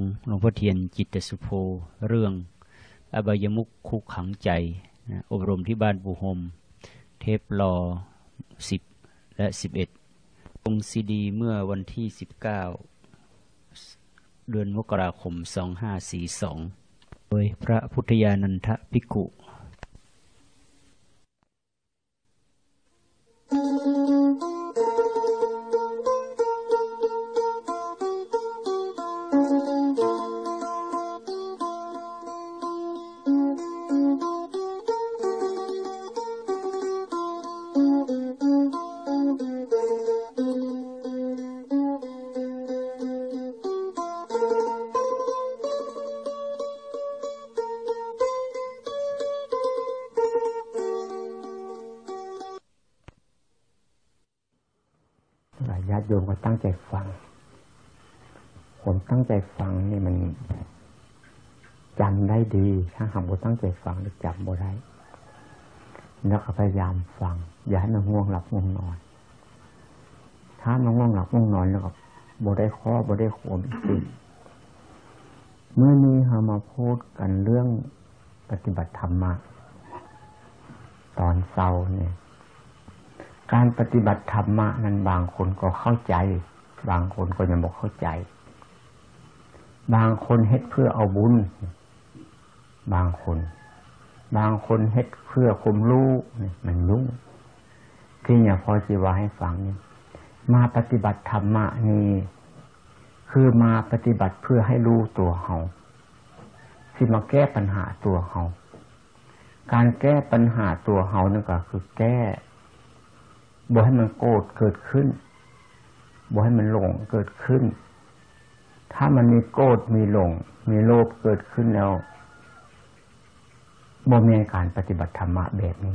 หลวงพ่อเทียนจิตสุโภเรื่องอบายมุขคุกขังใจอบรมที่บ้านปูหมเทปรอ10และ11ลงซีดีเมื่อวันที่19เดือนมกราคม2542โดยพระพุทธญาณันทภิกขุญาติโยมก็ตั้งใจฟังผมตั้งใจฟังนี่มันจำได้ดีถ้าหากว่าตั้งใจฟังหรือจำบ่ได้แล้วก็พยายามฟังอย่าให้มันง่วงหลับง่วงนอนถ้ามันง่วงหลับง่วงนอนแล้วก็บ่ได้ข้อบ่ได้โขมอีกทีเมื่อนี้เรามาพูดกันเรื่องปฏิบัติธรรมะตอนเช้าเนี่ยการปฏิบัติธรรมะนั้นบางคนก็เข้าใจบางคนก็ยังบอกเข้าใจบางคนเฮ็ดเพื่อเอาบุญบางคนเฮ็ดเพื่อความรู้มันยุ่งที่เนี่ยพอสิว่าให้ฟังนี่มาปฏิบัติธรรมะนี่คือมาปฏิบัติเพื่อให้รู้ตัวเฮาสิมาแก้ปัญหาตัวเฮาการแก้ปัญหาตัวเฮานั่นก็คือแก้บ่ให้มันโกรธเกิดขึ้นบ่ให้มันหลงเกิดขึ้นถ้ามันมีโกรธมีหลงมีโลภเกิดขึ้นแล้วบ่มีการปฏิบัติธรรมะแบบนี้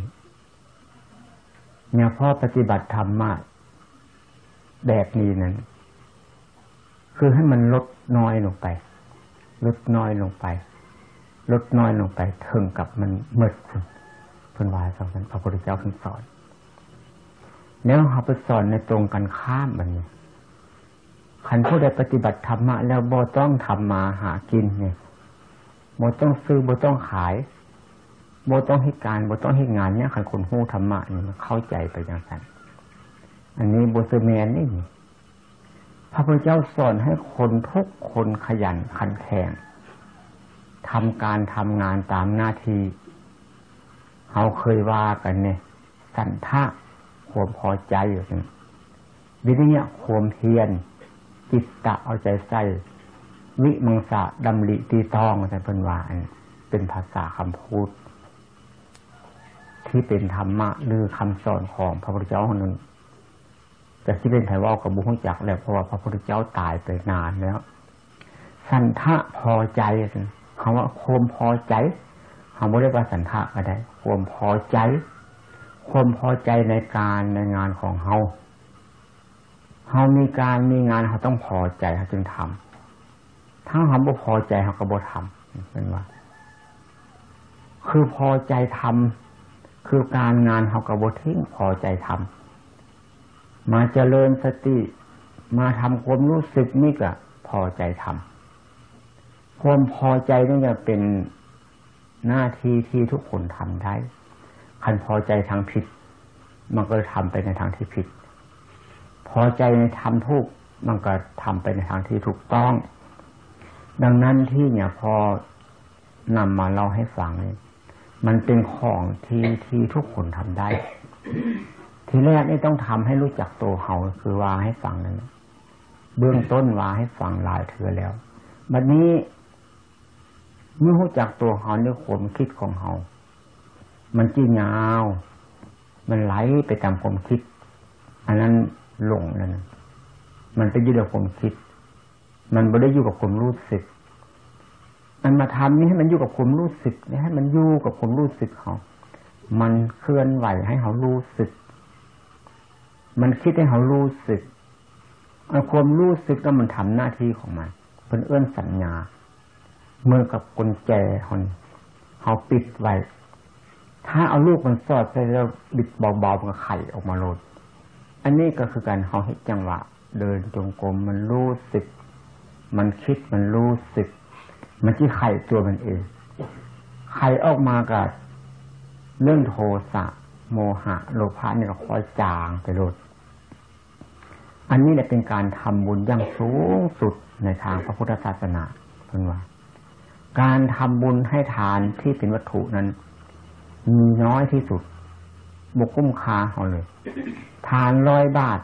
เนี่ยพอปฏิบัติธรรมะแบบนี้นั้นคือให้มันลดน้อยลงไปลดน้อยลงไปลดน้อยลงไปถึงกับมันหมดเพิ่นว่าจังซั่นพระพุทธเจ้าเพิ่นสอนแล้วเขาไปสอนในตรงกันข้ามมันเนี่ยขันผู้ใดปฏิบัติธรรมะแล้วบ่ต้องทำมาหากินเนี่ยบ่ต้องซื้อบ่ต้องขายบ่ต้องให้การบ่ต้องให้งานเนี่ยขันคนฮู้ธรรมะนี่มันเข้าใจไปอย่างนั้นอันนี้บ่ซื้อแม่นนี่พระพุทธเจ้าสอนให้คนทุกคนขยันขันแข็งทำการทำงานตามหน้าที่เขาเคยว่ากันเนี่ยสันทะความพอใจอยู่นั่นวิริยะความเพียรจิตตะเอาใจใส่วิมังสะดำริตีต้องแต่เป็นว่าเป็นภาษาคำพูดที่เป็นธรรมะหรือคำสอนของพระพุทธเจ้าคนนึงแต่ที่เป็นไทยว่ากับบุคคลจักแล้วเพราะว่าพระพุทธเจ้าตายไปนานแล้วสันทะพอใจคำว่าความพอใจคำว่าเรียกว่าสันทะก็ได้ความพอใจความพอใจในการในงานของเฮามีการมีงานเขาต้องพอใจเขาจึงทำถ้าเขาไม่พอใจเขาก็บ่ทำเป็นว่าคือพอใจทำคือการงานเขาก็บ่ทิ้งพอใจทำมาเจริญสติมาทำความรู้สึกนี่ก็พอใจทำความพอใจนี่จะเป็นหน้าที่ที่ทุกคนทำได้คันพอใจทางผิดมันก็ทำไปในทางที่ผิดพอใจในทำถูกมันก็ทำไปในทางที่ถูกต้องดังนั้นที่เนี่ยพอนำมาเล่าให้ฟังเนี่ยมันเป็นของที่ทุกคนทำได้ทีแรกนี่ต้องทำให้รู้จักตัวเฮาคือว่าให้ฟังนั่นเบื้องต้นว่าให้ฟังหลายเทื่อแล้วบัดนี้เมื่อรู้จักตัวเฮาด้วยความคิดของเฮามันจี้ยาวมันไหลไปตามความคิดอันนั้นหลงนั่นมันไปอยู่กับความคิดมันไม่ได้อยู่กับความรู้สึกมันมาทำนี่ให้มันอยู่กับความรู้สึกนี่ให้มันอยู่กับความรู้สึกเขามันเคลื่อนไหวให้เขารู้สึกมันคิดให้เขารู้สึกความรู้สึกก็มันทำหน้าที่ของมันเป็นเอื้อนสัญญาเมื่อกับกุญแจเขาปิดไว้ถ้าเอาลูกมันสอดไปแล้วบิดเบาๆมันก็ไข่ออกมาโลดอันนี้ก็คือการเขาเฮ็ดจังหวะเดินจงกรมมันรู้สึกมันคิดมันรู้สึกมันที่ไข่ตัวมันเองไข่ออกมากับเรื่องโทสะโมหะโลภะนี่ก็ค่อยจางไปลดอันนี้แหละเป็นการทำบุญอย่างสูงสุดในทางพระพุทธศาสนาเพิ่นว่าการทำบุญให้ทานที่เป็นวัตถุนั้นมีน้อยที่สุดบุคุ้มค่าเขาเลยทาน100 บาท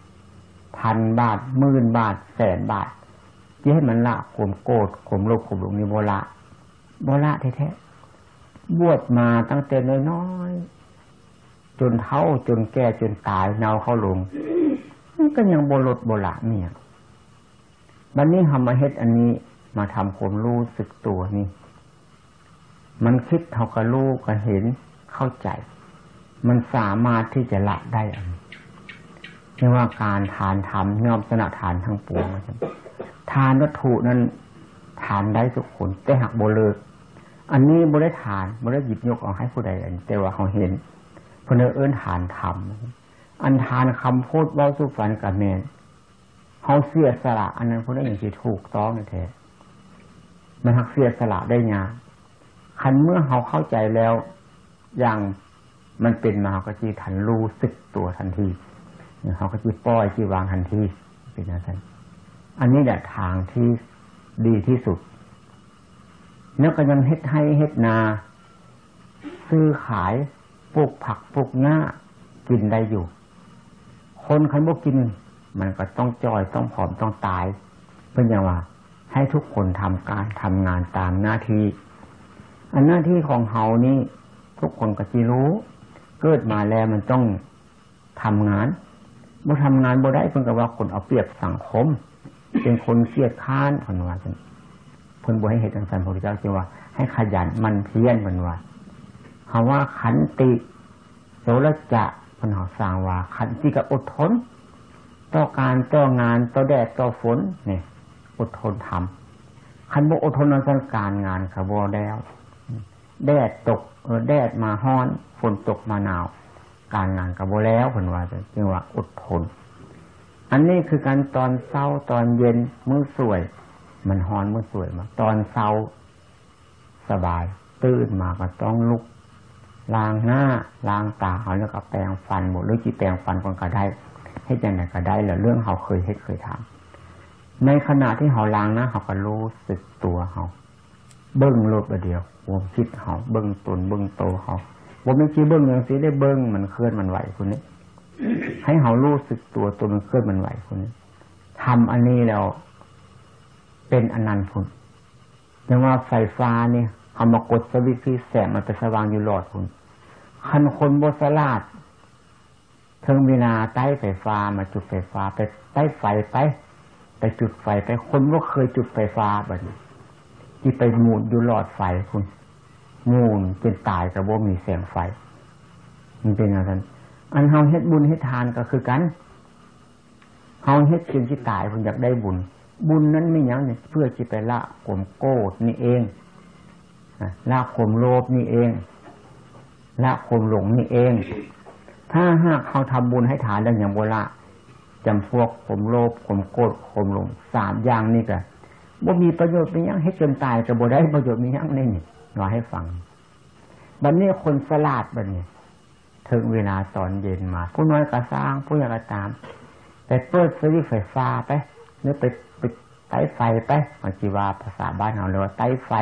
1,000 บาท10,000 บาท100,000 บาทที่ให้มันละข่มโกรธข่มโลภข่มหลงนี่โบละแท้ๆบวชมาตั้งแต่น้อยๆจนเฒ่าจนแก่จนตายเนาเข้าลงมันก็ยังบ่ลดบ่ละเนี่ยบัดนี้ทำมาเฮ็ดอันนี้มาทำความรู้สึกตัวนี่มันคิดเท่ากับรู้ก็เห็นเข้าใจมันสามารถที่จะละได้อันนี้เรียกว่าการทานธรรมย่อมชนะทานทั้งปวงทานวัตถุนั้นทานได้ทุกคนแต่หากบ่เลิกอันนี้บ่ได้ทานบ่ได้หยิบยกเอาให้ผู้ใดอันแต่ว่าเขาเห็นเพิ่นเอิ้นทานธรรมอันทานคำพูดเว้าสู่ฟันกับแม่นเฮาเสียสละอันนั้นผู้ใดอย่างสิถูกต้องแท้มันหักเสียสละได้ยากคันเมื่อเฮาเข้าใจแล้วอย่างมันเป็นมาเฮาก็สิทันรู้สึกตัวทันทีเฮาก็สิปล่อยสิวางทันทีเป็นจังซั่นอันนี้แหละทางที่ดีที่สุดแล้วก็ยังเฮ็ดให้เฮ็ดนาซื้อขายปลูกผักปลูกหญ้ากินได้อยู่คนคันบ่กินมันก็ต้องจอยต้องผอมต้องตายเป็นอย่างว่าให้ทุกคนทำการทำงานตามหน้าที่อันหน้าที่ของเฮานี่ทุกคนก็สิรู้เกิดมาแล้วมันต้องทำงานบ่ทำงานบ่ได้เพิ่นก็ว่าคนเอาเปรียบสังคมเป็นคนเกียจคร้านเพิ่นว่าจังเพิ่นบ่ให้เฮ็ดจังซั่นพระพุทธเจ้าจึงว่าให้ขยันหมั่นเพียรเพิ่นว่าคำว่าขันติโสรจะเพิ่นเฮาสร้างว่าขันติก็อดทนต่อการต่องานต่อแดดต่อฝนนี่อดทนทำคันบ่อดทนในการงานก็บ่แล้วแดดตกแดดมาร้อนฝนตกมาหนาวการงานก็บ่แล้วเพิ่นว่าจึงว่าอดทนอันนี้คือการตอนเช้าตอนเย็นมื้อสวยมันร้อนมื้อสวยมาตอนเช้าสบายตื่นมาก็ต้องลุกล้างหน้าล้างตาเอาแล้วก็แปรงฟันหมดหรือสิแปรงฟันก่อนก็ได้เฮ็ดจังได๋ก็ได้แล้วเรื่องเฮาเคยเฮ็ดเคยทำในขณะที่เฮาล้างหน้าเฮาก็รู้สึกตัวเฮาเบิ่งโลกเดียวความคิดเฮาเบิ่งตนเบิ่งโตเฮาบ่แม่นสิเบิ่งจังซี่ได้เบิ่งมันเคลื่อนมันไหวพุ่นนี้ให้เฮารู้สึกตัวมันเคลื่อนมันไหวพุ่นนี้ทำอันนี้แล้วเป็นอนันต์พุ่นอย่างว่าไฟฟ้านี่เฮามากดสวิตช์ที่แสงมันไปสว่างอยู่หลอดพุ่นคันคนบ่ฉลาดถึงเวลาใต้ไฟฟ้ามาจุดไฟฟ้าไปใต้ไฟไปจุดไฟไปคนบ่เคยจุดไฟฟ้าบัดนี้ที่ไปหมุนอยู่หลอดไฟพุ่นหมุนจนตายก็บ่มีแสงไฟมันเป็นอย่างนั้นอันเฮาเฮ็ดบุญเฮ็ดทานก็คือกันเฮาเฮ็ดจนสิตายพุ่นอยากได้บุญนั้นไม่หยังนี่เพื่อสิไปละความโกรธนี่เองละความโลภนี่เองละความหลงนี่เองถ้าหากเขาทำบุญให้ทานแล้วอย่างโบราณจำพวกข่มโลภข่มโกรธข่มหลง3อย่างนี่ก็บ่มีประโยชน์มีหยังให้จนตายก็บ่ได้ประโยชน์มีหยังนี่ว่าให้ฟังบัดนี้คนฉลาดบัดนี้ถึงเวลาตอนเย็นมาผู้น้อยก็สร้างผู้ใหญ่ก็ตามไปเปิดสวิตช์ไฟฟ้าไปหรือไปไต้ไฟไปมันสิว่าภาษาบ้านเฮาเรียกว่าไต้ไฟ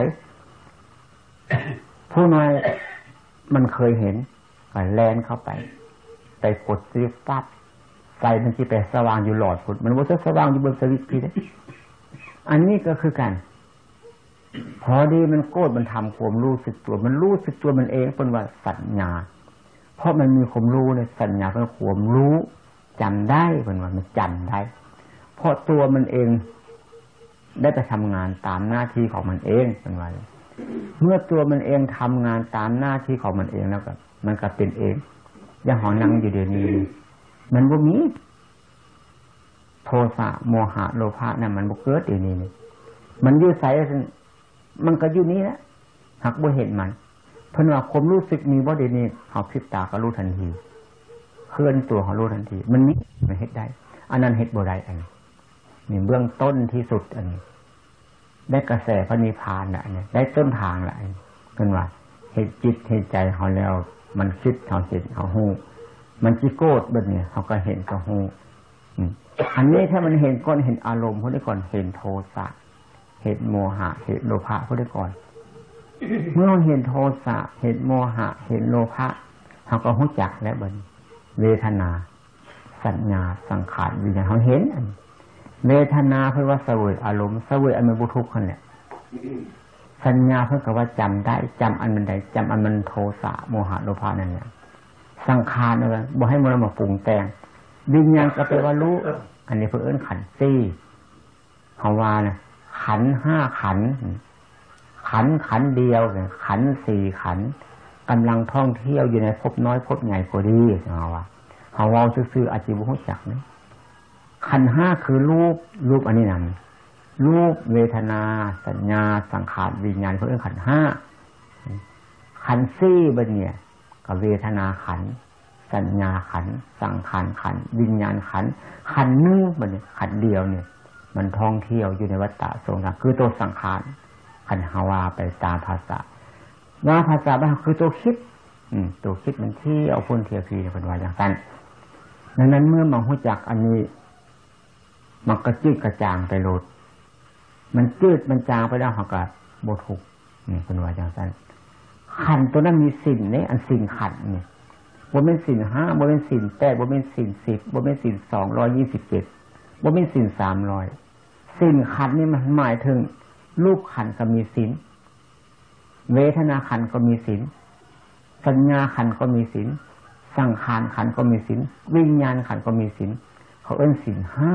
ผู้น้อยมันเคยเห็นก็แล่นเข้าไปกดสวิตช์ปั๊บไฟมันสิไปสว่างอยู่หลอดพุ่นมันบ่สว่างอยู่บนสวิตช์พี่เด้อันนี้ก็คือกันพอดีมันโกรธมันทำความรู้สึกตัวมันรู้สึกตัวมันเองเป็นว่าสัญญาเพราะมันมีความรู้ในสัญญาเป็นความรู้จำได้เป็นว่ามันจำได้เพราะตัวมันเองได้ไปทำงานตามหน้าที่ของมันเองเป็นว่าเมื่อตัวมันเองทำงานตามหน้าที่ของมันเองแล้วก็มันก็เป็นเองอย่างหอนั่งอยู่เดี๋ยวนี้มันบ่มีโทสะโมหะโลภะนั่นมันบ่เกิดเดี๋ยวนี้นี่มันอยู่ไสมันก็อยู่นี้แหละหากบ่เห็นมันเพิ่นว่าความรู้สึกมีบ่เดี๋ยวนี้เฮาพริบตาก็รู้ทันทีเคลื่อนตัวเขารู้ทันทีมันมีมันเฮ็ดได้อันนั้นเฮ็ดบ่ได้อันนี้เบื้องต้นที่สุดอันนี้ได้กระแสพระนิพพานละเนี่ยได้ต้นทางละเป็นว่าเห็นจิตเห็นใจเขาแล้วมันคิดเขาเห็นเขาหูมันจิโกรธแบบนี้เขาก็เห็นเขาหูอันนี้ถ้ามันเห็นก่อนเห็นอารมณ์พวกนี้ก่อนเห็นโทสะเห็นโมหะเห็นโลภะพวกนี้ก่อนเมื่อเห็นโทสะเห็นโมหะเห็นโลภะเขาก็รู้จักแล้วบัดเวทนาสัญญาสังขารวิญญาณเขาเห็นเวทนาเพื่อว่าเสวยอารมณ์เสวยอันเป็นบุทุกข์คนเนี่ยสัญญาเพื่อกับว่าจำได้จำอันมันใดจำอันมันโทสะโมหะโลภะนั่นเนี่ยสังขารอะไรบอกให้มันมาปรุงแต่งวิญญาณก็แปลว่ารู้อันนี้เพื่อเอิ้นขันธ์สี่เขาว่านะขันธ์ห้าขันธ์ขันธ์เดียวขันธ์สี่ขันธ์กำลังท่องเที่ยวอยู่ในภพน้อยภพใหญ่ก็ดีเขาว่าซื่อๆอาชีพรู้จักนะขันธ์ห้าคือรูปอันนี้นั่นรูปเวทนาสัญญาสังขารวิญญาณเขาเรียกขันธ์ห้าขันธ์สี่บัดเนี่ยกับเวทนาขันธ์สัญญาขันธ์สังขารขันธ์วิญญาณขันธ์ขันธ์นึงบัดเนี่ยขันธ์เดียวเนี่ยมันท่องเที่ยวอยู่ในวัฏฏะสงสารคือตัวสังขารขันธ์ฮาวาไปตามภาษาว่าภาษาบ้านคือตัวคิดตัวคิดมันเที่ยวพ้นเที่ยวพีเป็นว่าอย่างนั้นดังนั้นเมื่อมารู้จักอันนี้มันก็จืดกระจางไปโลดมันจืดมันจางไปแล้วเขาก็โบทุกนี่เป็นว่าอย่างนั้นขันตัวนั้นมีสิ่งเนี่ยอันสิ่งขันเนี่ยบ่เป็นสิ่งห้าบ่เป็นสิ่งแปดบ่เป็นสิ่ง10บ่เป็นสิ่ง227บ่เป็นสิ่ง300สิ่งขันนี่มันหมายถึงรูปขันก็มีศีลเวทนาขันก็มีศีลสัญญาขันก็มีศีลสังขารขันก็มีศีลวิญญาณขันก็มีศีลเขาเอิ้นศีลห้า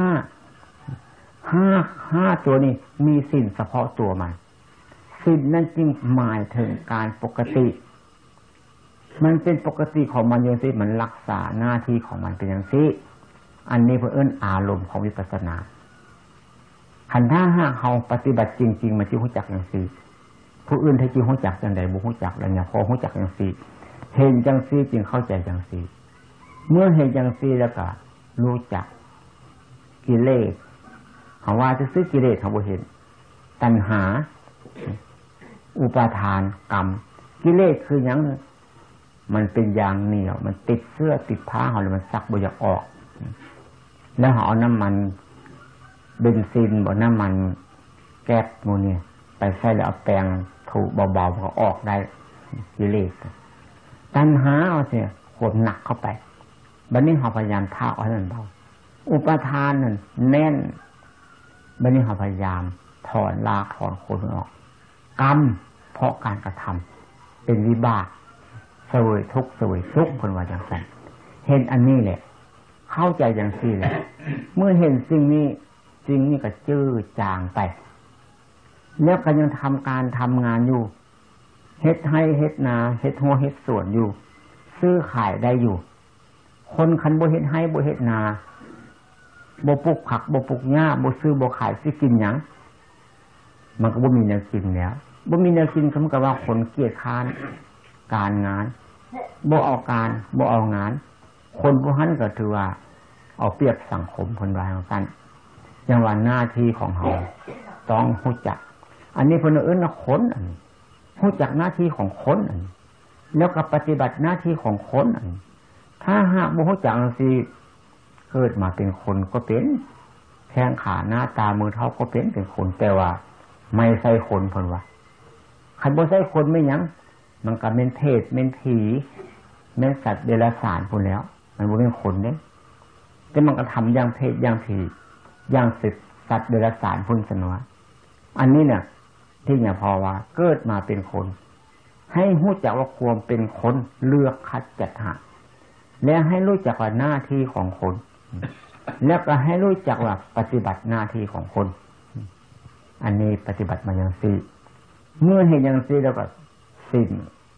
ตัวนี้มีศีลเฉพาะตัวมันศีลนั่นจึงหมายถึงการปกติมันเป็นปกติของมันอย่างนี้มันรักษาหน้าที่ของมันเป็นอย่างนี้อันนี้เพื่อเอิ้นอารมณ์ของวิปัสสนาขันธ์ห้าเขาปฏิบัติจริงๆมันจะรู้จักอย่างนี้ผู้อื่นที่จริงรู้จักอย่างใดบุรู้จักแล้วเนี่ยพอรู้จักอย่างนี้เห็นอย่างนี้จึงเข้าใจอย่างนี้เมื่อเห็นอย่างนี้แล้วก็รู้จักกิเลสเขาว่าจะซื้อกิเลสเขาบ่เห็นตัณหาอุปาทานกรรมกิเลสคืออย่างมันเป็นยางเหนียวมันติดเสื้อติดผ้าเขาเลยมันซักบ่อยากออกแล้วเขาเอาน้ำมันเบนซินบ่น้ำมันแก๊สโมเนี่ยไปใส่แล้วเอาแปรงถูเบาๆก็ออกได้กิเลสตัณหาเอาเสียขวดหนักเข้าไปบัดนี้เขาพยายามท่าเอาให้มันเบาอุปาทานนั่นแน่นบัดนี้เขาพยายามถอนลากถอนโคนออกกรรมเพราะการกระทำเป็นวิบากเสวยทุกข์เสวยสุขคนว่าอย่างนั้นเห็นอันนี้แหละเข้าใจอย่างนี้แหละเมื่อเห็นสิ่งนี้ก็จื้อจางไปแล้วก็ยังทำการทำงานอยู่เฮ็ดให้เฮ็ดนาเฮ็ดหัวเฮ็ดสวนอยู่ซื้อขายได้อยู่คนคันบ่เฮ็ดให้บ่เฮ็ดนาบ่ปลูกผักบ่ปลูกหญ้าบ่ซื้อบ่ขายสิกินหยังมันก็บ่มีแนวกินแล้วบ่มีแนวกินคำก็ว่าคนเกียจคร้านการงานบ่เอาการบ่เอางานคนผู้นั้นก็ถือว่าเอาเปรียบสังคมคนว่าอย่างนั้นอย่างว่าหน้าที่ของเฮาต้องรู้จักอันนี้เพิ่นเอิ้นว่าคนอันนี้รู้จักหน้าที่ของคนอันนี้แล้วก็ปฏิบัติหน้าที่ของคนอันนี้ถ้าหากบ่รู้จักจังซี่เกิดมาเป็นคนก็เป็นแข้งขาหน้าตามือเท้าก็เป็นคนแต่ว่าไม่ใช่คนเพิ่นว่าคันบ่ใช่คนไม่หยังมันก็เป็นเทพเป็นผีเป็นสัตว์เดรัจฉานพุ่นแล้วมันบ่เป็นคนเด้แต่มันก็ทำอย่างเทพอย่างผีอย่างสัตว์เดรัจฉานพุ่นซั่นว่าอันนี้เนี่ยที่เนี่ยพอว่าเกิดมาเป็นคนให้รู้จักว่าความเป็นคนเลือกคัดจัดหาและให้รู้จักว่าหน้าที่ของคนแล้วก็ให้รู้จักว่าปฏิบัติหน้าที่ของคนอันนี้ปฏิบัติมาอย่างสี่เมื่อเห็นอย่างสี่แล้วก็สิ้น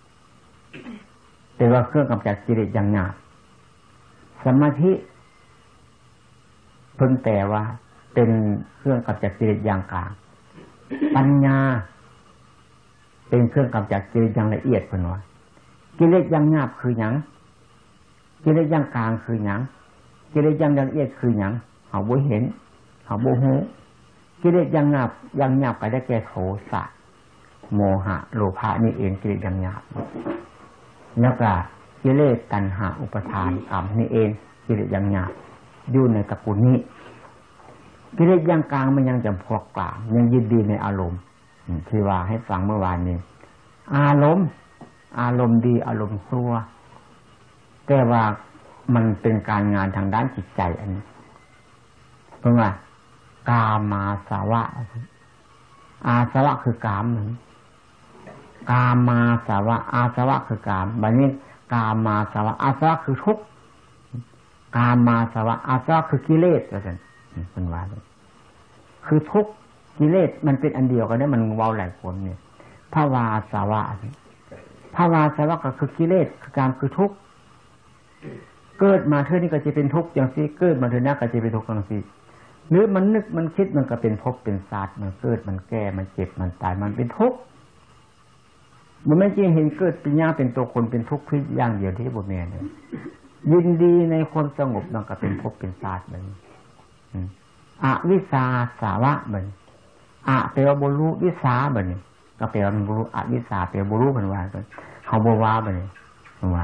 แต่ว่าเครื่องกำจัดกิเลสอย่างหยาบสมาธิเพิ่งแต่ว่าเป็นเครื่องกำจัดกิเลสอย่างกลางปัญญาเป็นเครื่องกำจัดกิเลสอย่างละเอียดเพิ่นว่ากิเลสอย่างหยาบคือหยังกิเลสอย่างกลางคือหยังกิเลสอย่างละเอียดคือหยังเฮาบ่เห็นเฮาบ่ฮู้กิเลสยังหยาบก็ได้แก่โทสะโมหะโลภะนี่เองกิเลสยังหยาบแล้วก็กิเลสตัณหาอุปทานกรรมนี่เองกิเลสยังหยาบอยู่ในตระกูลนี้กิเลสยังกลางมันยังจำพวกกลางยังยินดีในอารมณ์ที่ว่าให้ฟังเมื่อวานนี้อารมณ์ดีอารมณ์ชั่วแต่ว่ามันเป็นการงานทางด้านจิตใจอันนี้เพราะว่ากามาสาวะอาสวะคือกามเหมือนกามาสาวะอาสวะคือกามบัดนี้กามาสาวะอาสวะคือทุกข์กามาสาวะอาสวะคือกิเลสว่าซั่นเป็นว่าคือทุกข์กิเลสมันเป็นอันเดียวกันได้มันเว้าหลายคนเนี่ยภาวาสาวะภาวาสาวะก็คือกิเลสคือกามคือทุกข์เกิดมาเท่านี้ก็จะเป็นทุกข์อย่างซี่เกิดมาเท่านั้นก็จะเป็นทุกข์อย่างซี่หรือมันนึกมันคิดมันก็เป็นภพเป็นศาสตร์มันเกิดมันแก่มันเจ็บมันตายมันเป็นทุกข์มันไม่จริงเห็นเกิดเป็นญาเป็นตัวคนเป็นทุกข์เพียงอย่างเดียวที่บ่แม่นเลยยินดีในความสงบมันก็เป็นภพเป็นศาสตร์มันอวิชชาสาวะมันแปลว่าบ่รู้วิชาบัดนี้ก็แปลว่ามันบ่รู้อวิชชาแปลว่าบ่รู้เพิ่นว่าเฮาบ่ว่าบัดนี้เพิ่นว่า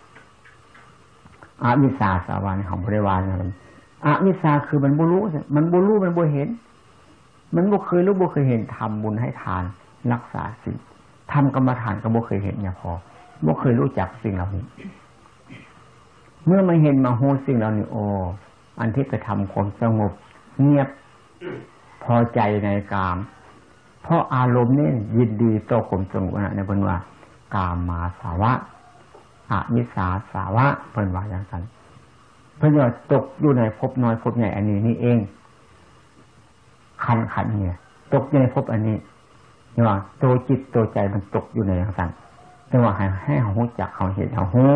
อวิชชาสาวะนี่เฮาบ่ได้ว่านะอวิชชาคือมันบ่รู้มันบ่รู้มันบ่เห็นมันบ่เคยรู้บ่เคยเห็นทำบุญให้ทานรักษาศีลทำกรรมฐานก็บ่เคยเห็นเนี่ยพอบ่เคยรู้จักสิ่งเหล่านี้เมื่อมาเห็นมาโหสิ่งเหล่านี้โอ้อันที่กระทำความสงบเงียบพอใจในกามเพราะอารมณ์นี่ยินดีต่อความสงบนะในเพิ่นว่ากามมาสาวะอวิชชาสาวะเพิ่นว่าอย่างนั้นเพิ่นว่าตกอยู่ในภพน้อยภพใหญ่อันนี้นี่เองขันเนี่ยตกอยู่ในภพอันนี้นี่ว่าตัวจิตตัวใจมันตกอยู่ในอย่างนั้นแต่ว่าให้เฮารู้จักเฮาเห็นเฮาฮู้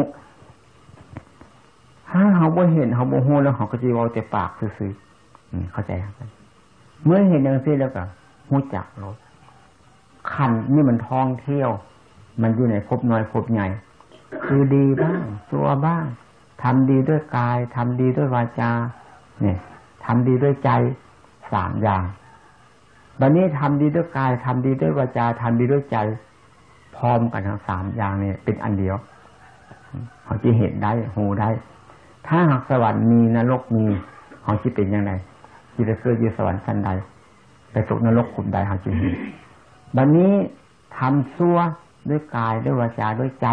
ถ้าเฮาบ่เห็นเฮาบ่ฮู้แล้วเฮาก็สิเว้าแต่ปากซื่อๆเข้าใจครับเมื่อเห็นอย่างนี้แล้วก็รู้จักลดขันนี่มันท่องเที่ยวมันอยู่ในภพน้อยภพใหญ่คือดีบ้างชั่วบ้างทำดีด้วยกายทำดีด้วยวาจาเนี่ยทำดีด้วยใจ3อย่างบัดนี้ทำดีด้วยกายทำดีด้วยวาจาทำดีด้วยใจพร้อมกันทั้ง3อย่างนี่เป็นอันเดียวเขาจะเห็นได้หูได้ถ้าหากสวรรค์มีนรกมีเขาจะเป็นยังไงที่จะเกิดอยู่สวรรค์ชั้นใดไปตกนรกขุมใดเขาจะเห็นบัดนี้ทำชั่วด้วยกายด้วยวาจาด้วยใจ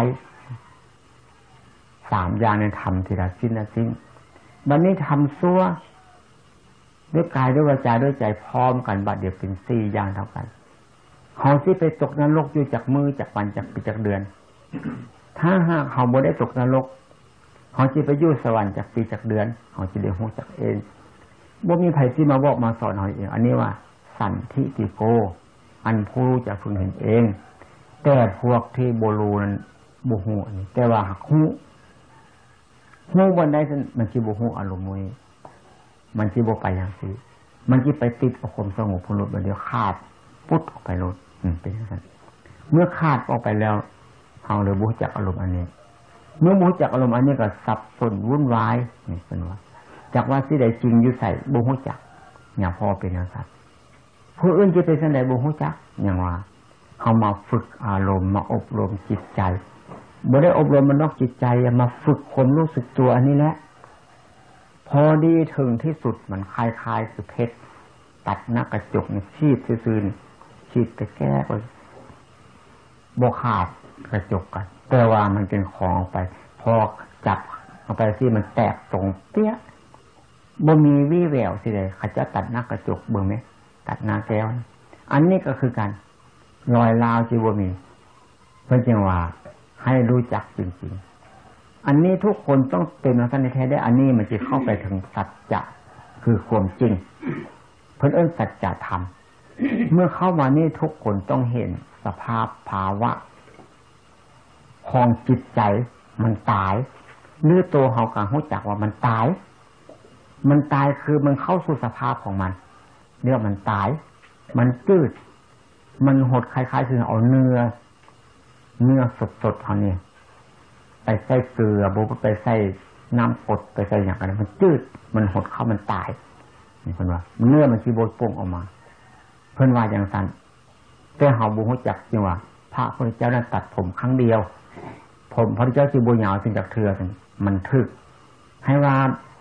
3อย่างนั้นทำทีละสิ้นละสิ้นบัดนี้ทำชั่วด้วยกายด้วยวาจาด้วยใจพร้อมกันบัดเดียวเป็น4อย่างเท่ากันเขาสิไปตกนรกอยู่จากมือจากวันจากปีจากเดือนถ้าหากเขาบ่ได้ตกนรกเขาสิไปอยู่สวรรค์จากปีจากเดือนเขาสิได้ฮู้จักเองบ่มีไผสิมาบอกมาสอนเฮาเองอันนี้ว่าสันทิติโกอันผู้รู้จะพึงเห็นเองแต่พวกที่บ่รู้นั้นบ่ฮู้อันนี้แต่ว่าฮู้บ่ได้มันสิบ่ฮู้อารมณ์นี้มันสิบ่ไปอย่างซี่มันสิไปติดกับความสงบพุ่นลดบัดเดียวขาดปุ๊บออกไปลดเป็นจังซั่นเมื่อขาดออกไปแล้วเฮาเลยบ่รู้จักอารมณ์อันนี้เมื่อบ่รู้จักอารมณ์อันนี้ก็สับสนวุ่นวายนี่เป็นว่าจักว่าสิได้จริงอยู่ใส่บ่รู้จักอย่างพอเป็นจังซั่นผู้อื่นจะไปซั่นใดบ่รู้จักอย่างว่าเฮามาฝึกอารมณ์มาอบรมจิตใจบ่ได้อบรมมันนอกจิตใจมาฝึกความรู้สึกตัวอันนี้แหละพอดีถึงที่สุดมันคล้ายๆคือเพชรตัดหน้ากระจกนี่ฉีดซื่อๆฉีดไปแก้ก็บ่ขาดกระจกกันแต่ว่ามันเป็นของออกไปพอจับเอาไปที่มันแตกตรงเปี้ยบ่มีวี่แววสิเลยเขาจะตัดหน้ากระจกเบิ่งมั้ยตัดหน้าแก้วอันนี้ก็คือกันรอยราวที่บ่มีเพิ่นจึงว่าให้รู้จักจริงๆอันนี้ทุกคนต้องเป็นนักแท้ได้อันนี้มันจะเข้าไปถึงสัจจะคือความจริงเพิ่นเอิ้นสัจธรรมเมื่อเข้ามานี่ทุกคนต้องเห็นสภาพภาวะของจิตใจมันตายหรือตัวเฮาก็รู้จักว่ามันตายคือมันเข้าสู่สภาพของมันเรียกมันตายมันจืดมันหดคล้ายๆคือเอาเนื้อสดๆเฮานี่ไปใส่เกลือบ่ไปใส่น้ำกรดไปใส่หยังกันมันจืดมันหดเข้ามันตายนี่เพิ่นว่าเนื้อมันสิบ่โป่งออกมาพิ่นว่าอย่างนั้นแต่เฮาบ่ฮู้จักจังว่าพระพุทธเจ้านั้นตัดผมครั้งเดียวผมพระพุทธเจ้าสิบ่ยาวถึงจักเทื่อนั้นมันทึกให้ว่า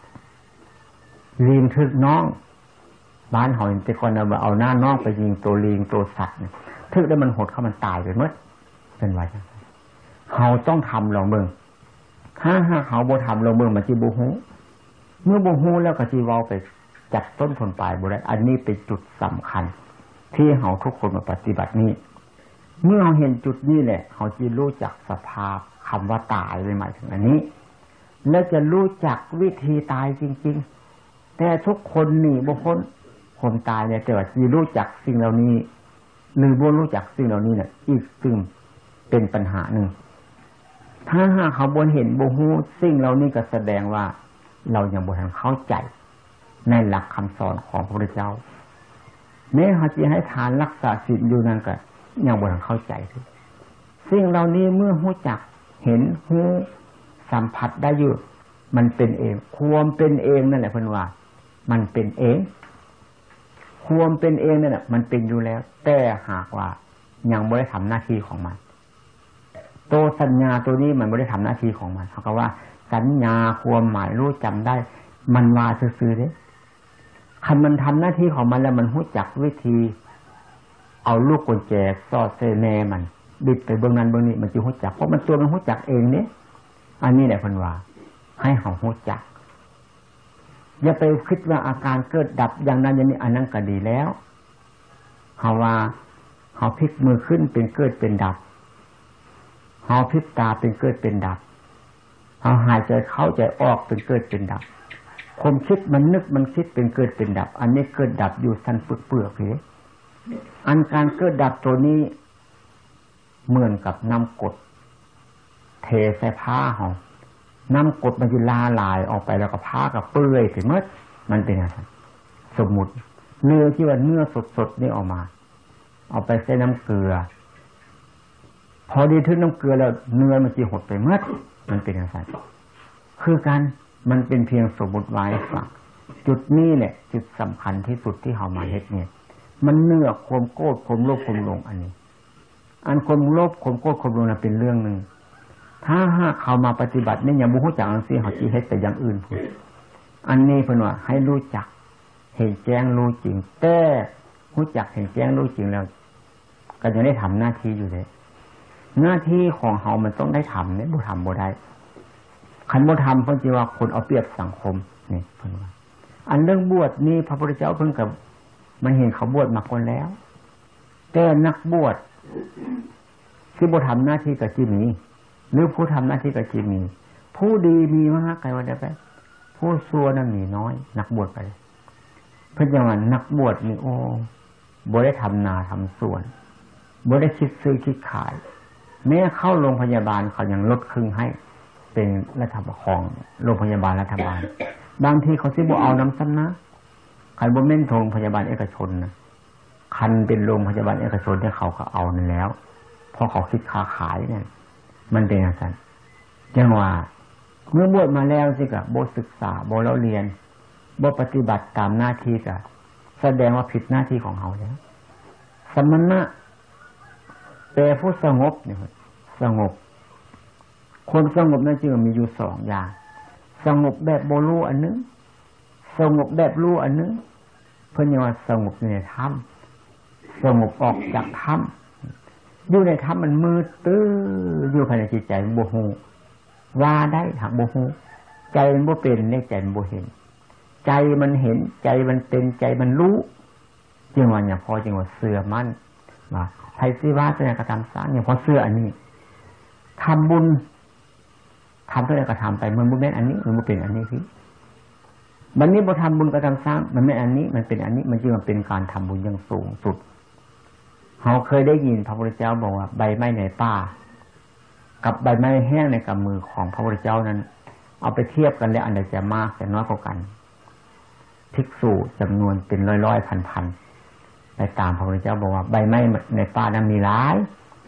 ลิงทึกน้องบ้านเฮาแต่ก่อนเอาหน้าน้องไปยิงตัวลิงตัวสัตว์ทึกแล้วมันหดเข้ามันตายไปหมดเป็นว่าจังซั่นเฮาต้องทำลองเบิ่งถ้าเฮาบ่ทำลองเบิ่งมันสิบ่ฮู้เมื่อบ่ฮู้แล้วก็สิเว้าไปจับต้นผลปลายบ่ได้อันนี้เป็นจุดสำคัญที่เฮาทุกคนมาปฏิบัตินี้เมื่อเราเห็นจุดนี้แหละเราจะรู้จักสภาพคำว่าตายเลยหมายถึงอันนี้และจะรู้จักวิธีตายจริงๆแต่ทุกคนหนีบ่พ้นคนตายเนี่ยแต่ว่าจะรู้จักสิ่งเหล่านี้หรือบ่รู้จักสิ่งเหล่านี้เนี่ยอีกซึ่งเป็นปัญหาหนึ่งถ้าหากเขาบ่เห็นบ่ฮู้สิ่งเหล่านี้ก็แสดงว่าเรายังบ่ทันเข้าใจในหลักคำสอนของพระพุทธเจ้าแม้เขาจะให้ทานรักษาศีลอยู่นั่นก็ยังบ่ทันเข้าใจสิ่งเหล่านี้เมื่อรู้จักเห็นฮู้สัมผัสได้อยู่มันเป็นเองความเป็นเองนั่นแหละเพิ่นว่ามันเป็นเองความเป็นเองนั่นแหละมันเป็นอยู่แล้วแต่หากว่ายังบ่ได้ทำหน้าที่ของมันตัวสัญญาตัวนี้มันไม่ได้ทำหน้าที่ของมันเขาก็ว่าสัญญาความหมายรู้จำได้มันว่าซื่อๆเด้คันมันทำหน้าที่ของมันแล้วมันรู้จักวิธีเอาลูกกุญแจสอดใส่แม่มันบิดไปเบื้องนั้นเบื้องนี้มันจะรู้จักเพราะมันตัวมันรู้จักเองเนี่ยอันนี้แหละเพิ่นว่าให้เขารู้จักอย่าไปคิดว่าอาการเกิดดับอย่างนั้นอย่างนี้อันนั้นก็ดีแล้วเขาว่าเขาพลิกมือขึ้นเป็นเกิดเป็นดับเขาพลิกตาเป็นเกิดเป็นดับเขาหายใจเข้าใจออกเป็นเกิดเป็นดับความคิดมันนึกมันคิดเป็นเกิดเป็นดับอันนี้เกิดดับอยู่สั้นเปลือกๆเลยอันการเกิดดับตัวนี้เหมือนกับน้ำกรดเทใส่ผ้าของน้ำกรดมันจะลาลายออกไปแล้วก็ผ้าก็เปื่อยไปหมดมันเป็นอะไรสมมุติเนื้อที่ว่าเนื้อสดๆนี่ออกมาเอาไปใส่น้ำเกลือพอดีถึงน้ำเกลือแล้วเนื้อมันจะหดไปหมดมันเป็นอะไรคือการมันเป็นเพียงสมมุติไว้ฝากจุดนี้แหละจุดสำคัญที่สุดที่เรามาเฮ็ดเนี่ยมันเนื้อความโกรธความโลภความหลงอันนี้อันความโลภความโกรธความหลงนั้นเป็นเรื่องนึงถ้าหากเขามาปฏิบัติเนี่ยอย่าบ่ฮู้จักอันซี่เขาสิเฮ็ดแต่อย่างอื่นพุ่นอันนี้เพิ่นว่าให้รู้จักเห็นแจ้งรู้จริงแต่รู้จักเห็นแจ้งรู้จริงแล้วก็ยังได้ทำหน้าที่อยู่เลยหน้าที่ของเฮามันต้องได้ทำเนี่ยบ่ทำบ่ได้คันบ่ทำเพิ่นสิว่าคนเอาเปรียบสังคมนี่เพิ่นว่าอันเรื่องบวชนี่พระพุทธเจ้าเพิ่นก็มันเห็นเขาบวชมาคนแล้วแต่นักบวชที่บ่ทำหน้าที่ก็สิมีหรือผู้ทำหน้าที่ก็สิมีผู้ดีมีมากไกลว่าได้ไปผู้ชั่วนั้นมีน้อยนักบวชไปเพิ่นว่านักบวชนี่โอ้บ่ได้ทำนาทำสวนบ่ได้คิดซื้อคิดขายแม้เข้าโรงพยาบาลเขายังลดครึ่งให้เป็นรัฐบาลของโรงพยาบาลรัฐบาลบางทีเขาสิบ่เอาน้ำซ้ำนะคันบ่แม่นโรงพยาบาลเอกชนนะคันเป็นโรงพยาบาลเอกชนที่เขาก็เอานั่นแล้วเพราะเขาคิดค้าขายเนี่ยมันเป็นอย่างนั้นจังว่าเมื่อบวชมาแล้วสิก็บ่ศึกษาบ่เล่าเรียนบ่ปฏิบัติตามหน้าที่ก็แสดงว่าผิดหน้าที่ของเขาแล้วสมณะแปลผู้สงบเนี่ยสงบคนสงบนั่นจึงมีอยู่สองอย่างสงบแบบบ่รู้อันนึงสงบแบบรู้อันนึงเพิ่นว่าสงบในถ้ำสงบออกจากถ้ำอยู่ในถ้ำมันมืดตื้ออยู่ภายในจิตใจมันบ่ฮู้ว่าได้หากบ่ฮู้ใจมันบ่เป็นในใจมันบ่เห็นใจมันเห็นใจมันเป็นใจมันรู้จึงว่าเนี่ยพอจึงว่าเสื่อมั่นว่าไผสิว่าจะกระทำซะเนี่ยพอเสื่ออันนี้ทำบุญทำเท่าไรก็ทำไปมันบ่แม่นอันนี้มันบ่เป็นอันนี้พี่บัดนี้บ่ทำบุญก็ทำสร้างมันไม่อันนี้มันเป็นอันนี้มันจึงเป็นการทำบุญอย่างสูงสุดเราเคยได้ยินพระพุทธเจ้าบอกว่าใบไม้ในป่ากับใบไม้แห้งในกำมือของพระพุทธเจ้านั้นเอาไปเทียบกันแล้วอันใดจะมากจะน้อยกว่ากันภิกษุจำนวนเป็นร้อยๆพันๆไปตามพระพุทธเจ้าบอกว่าใบไม้ในป่านั้นมีหลาย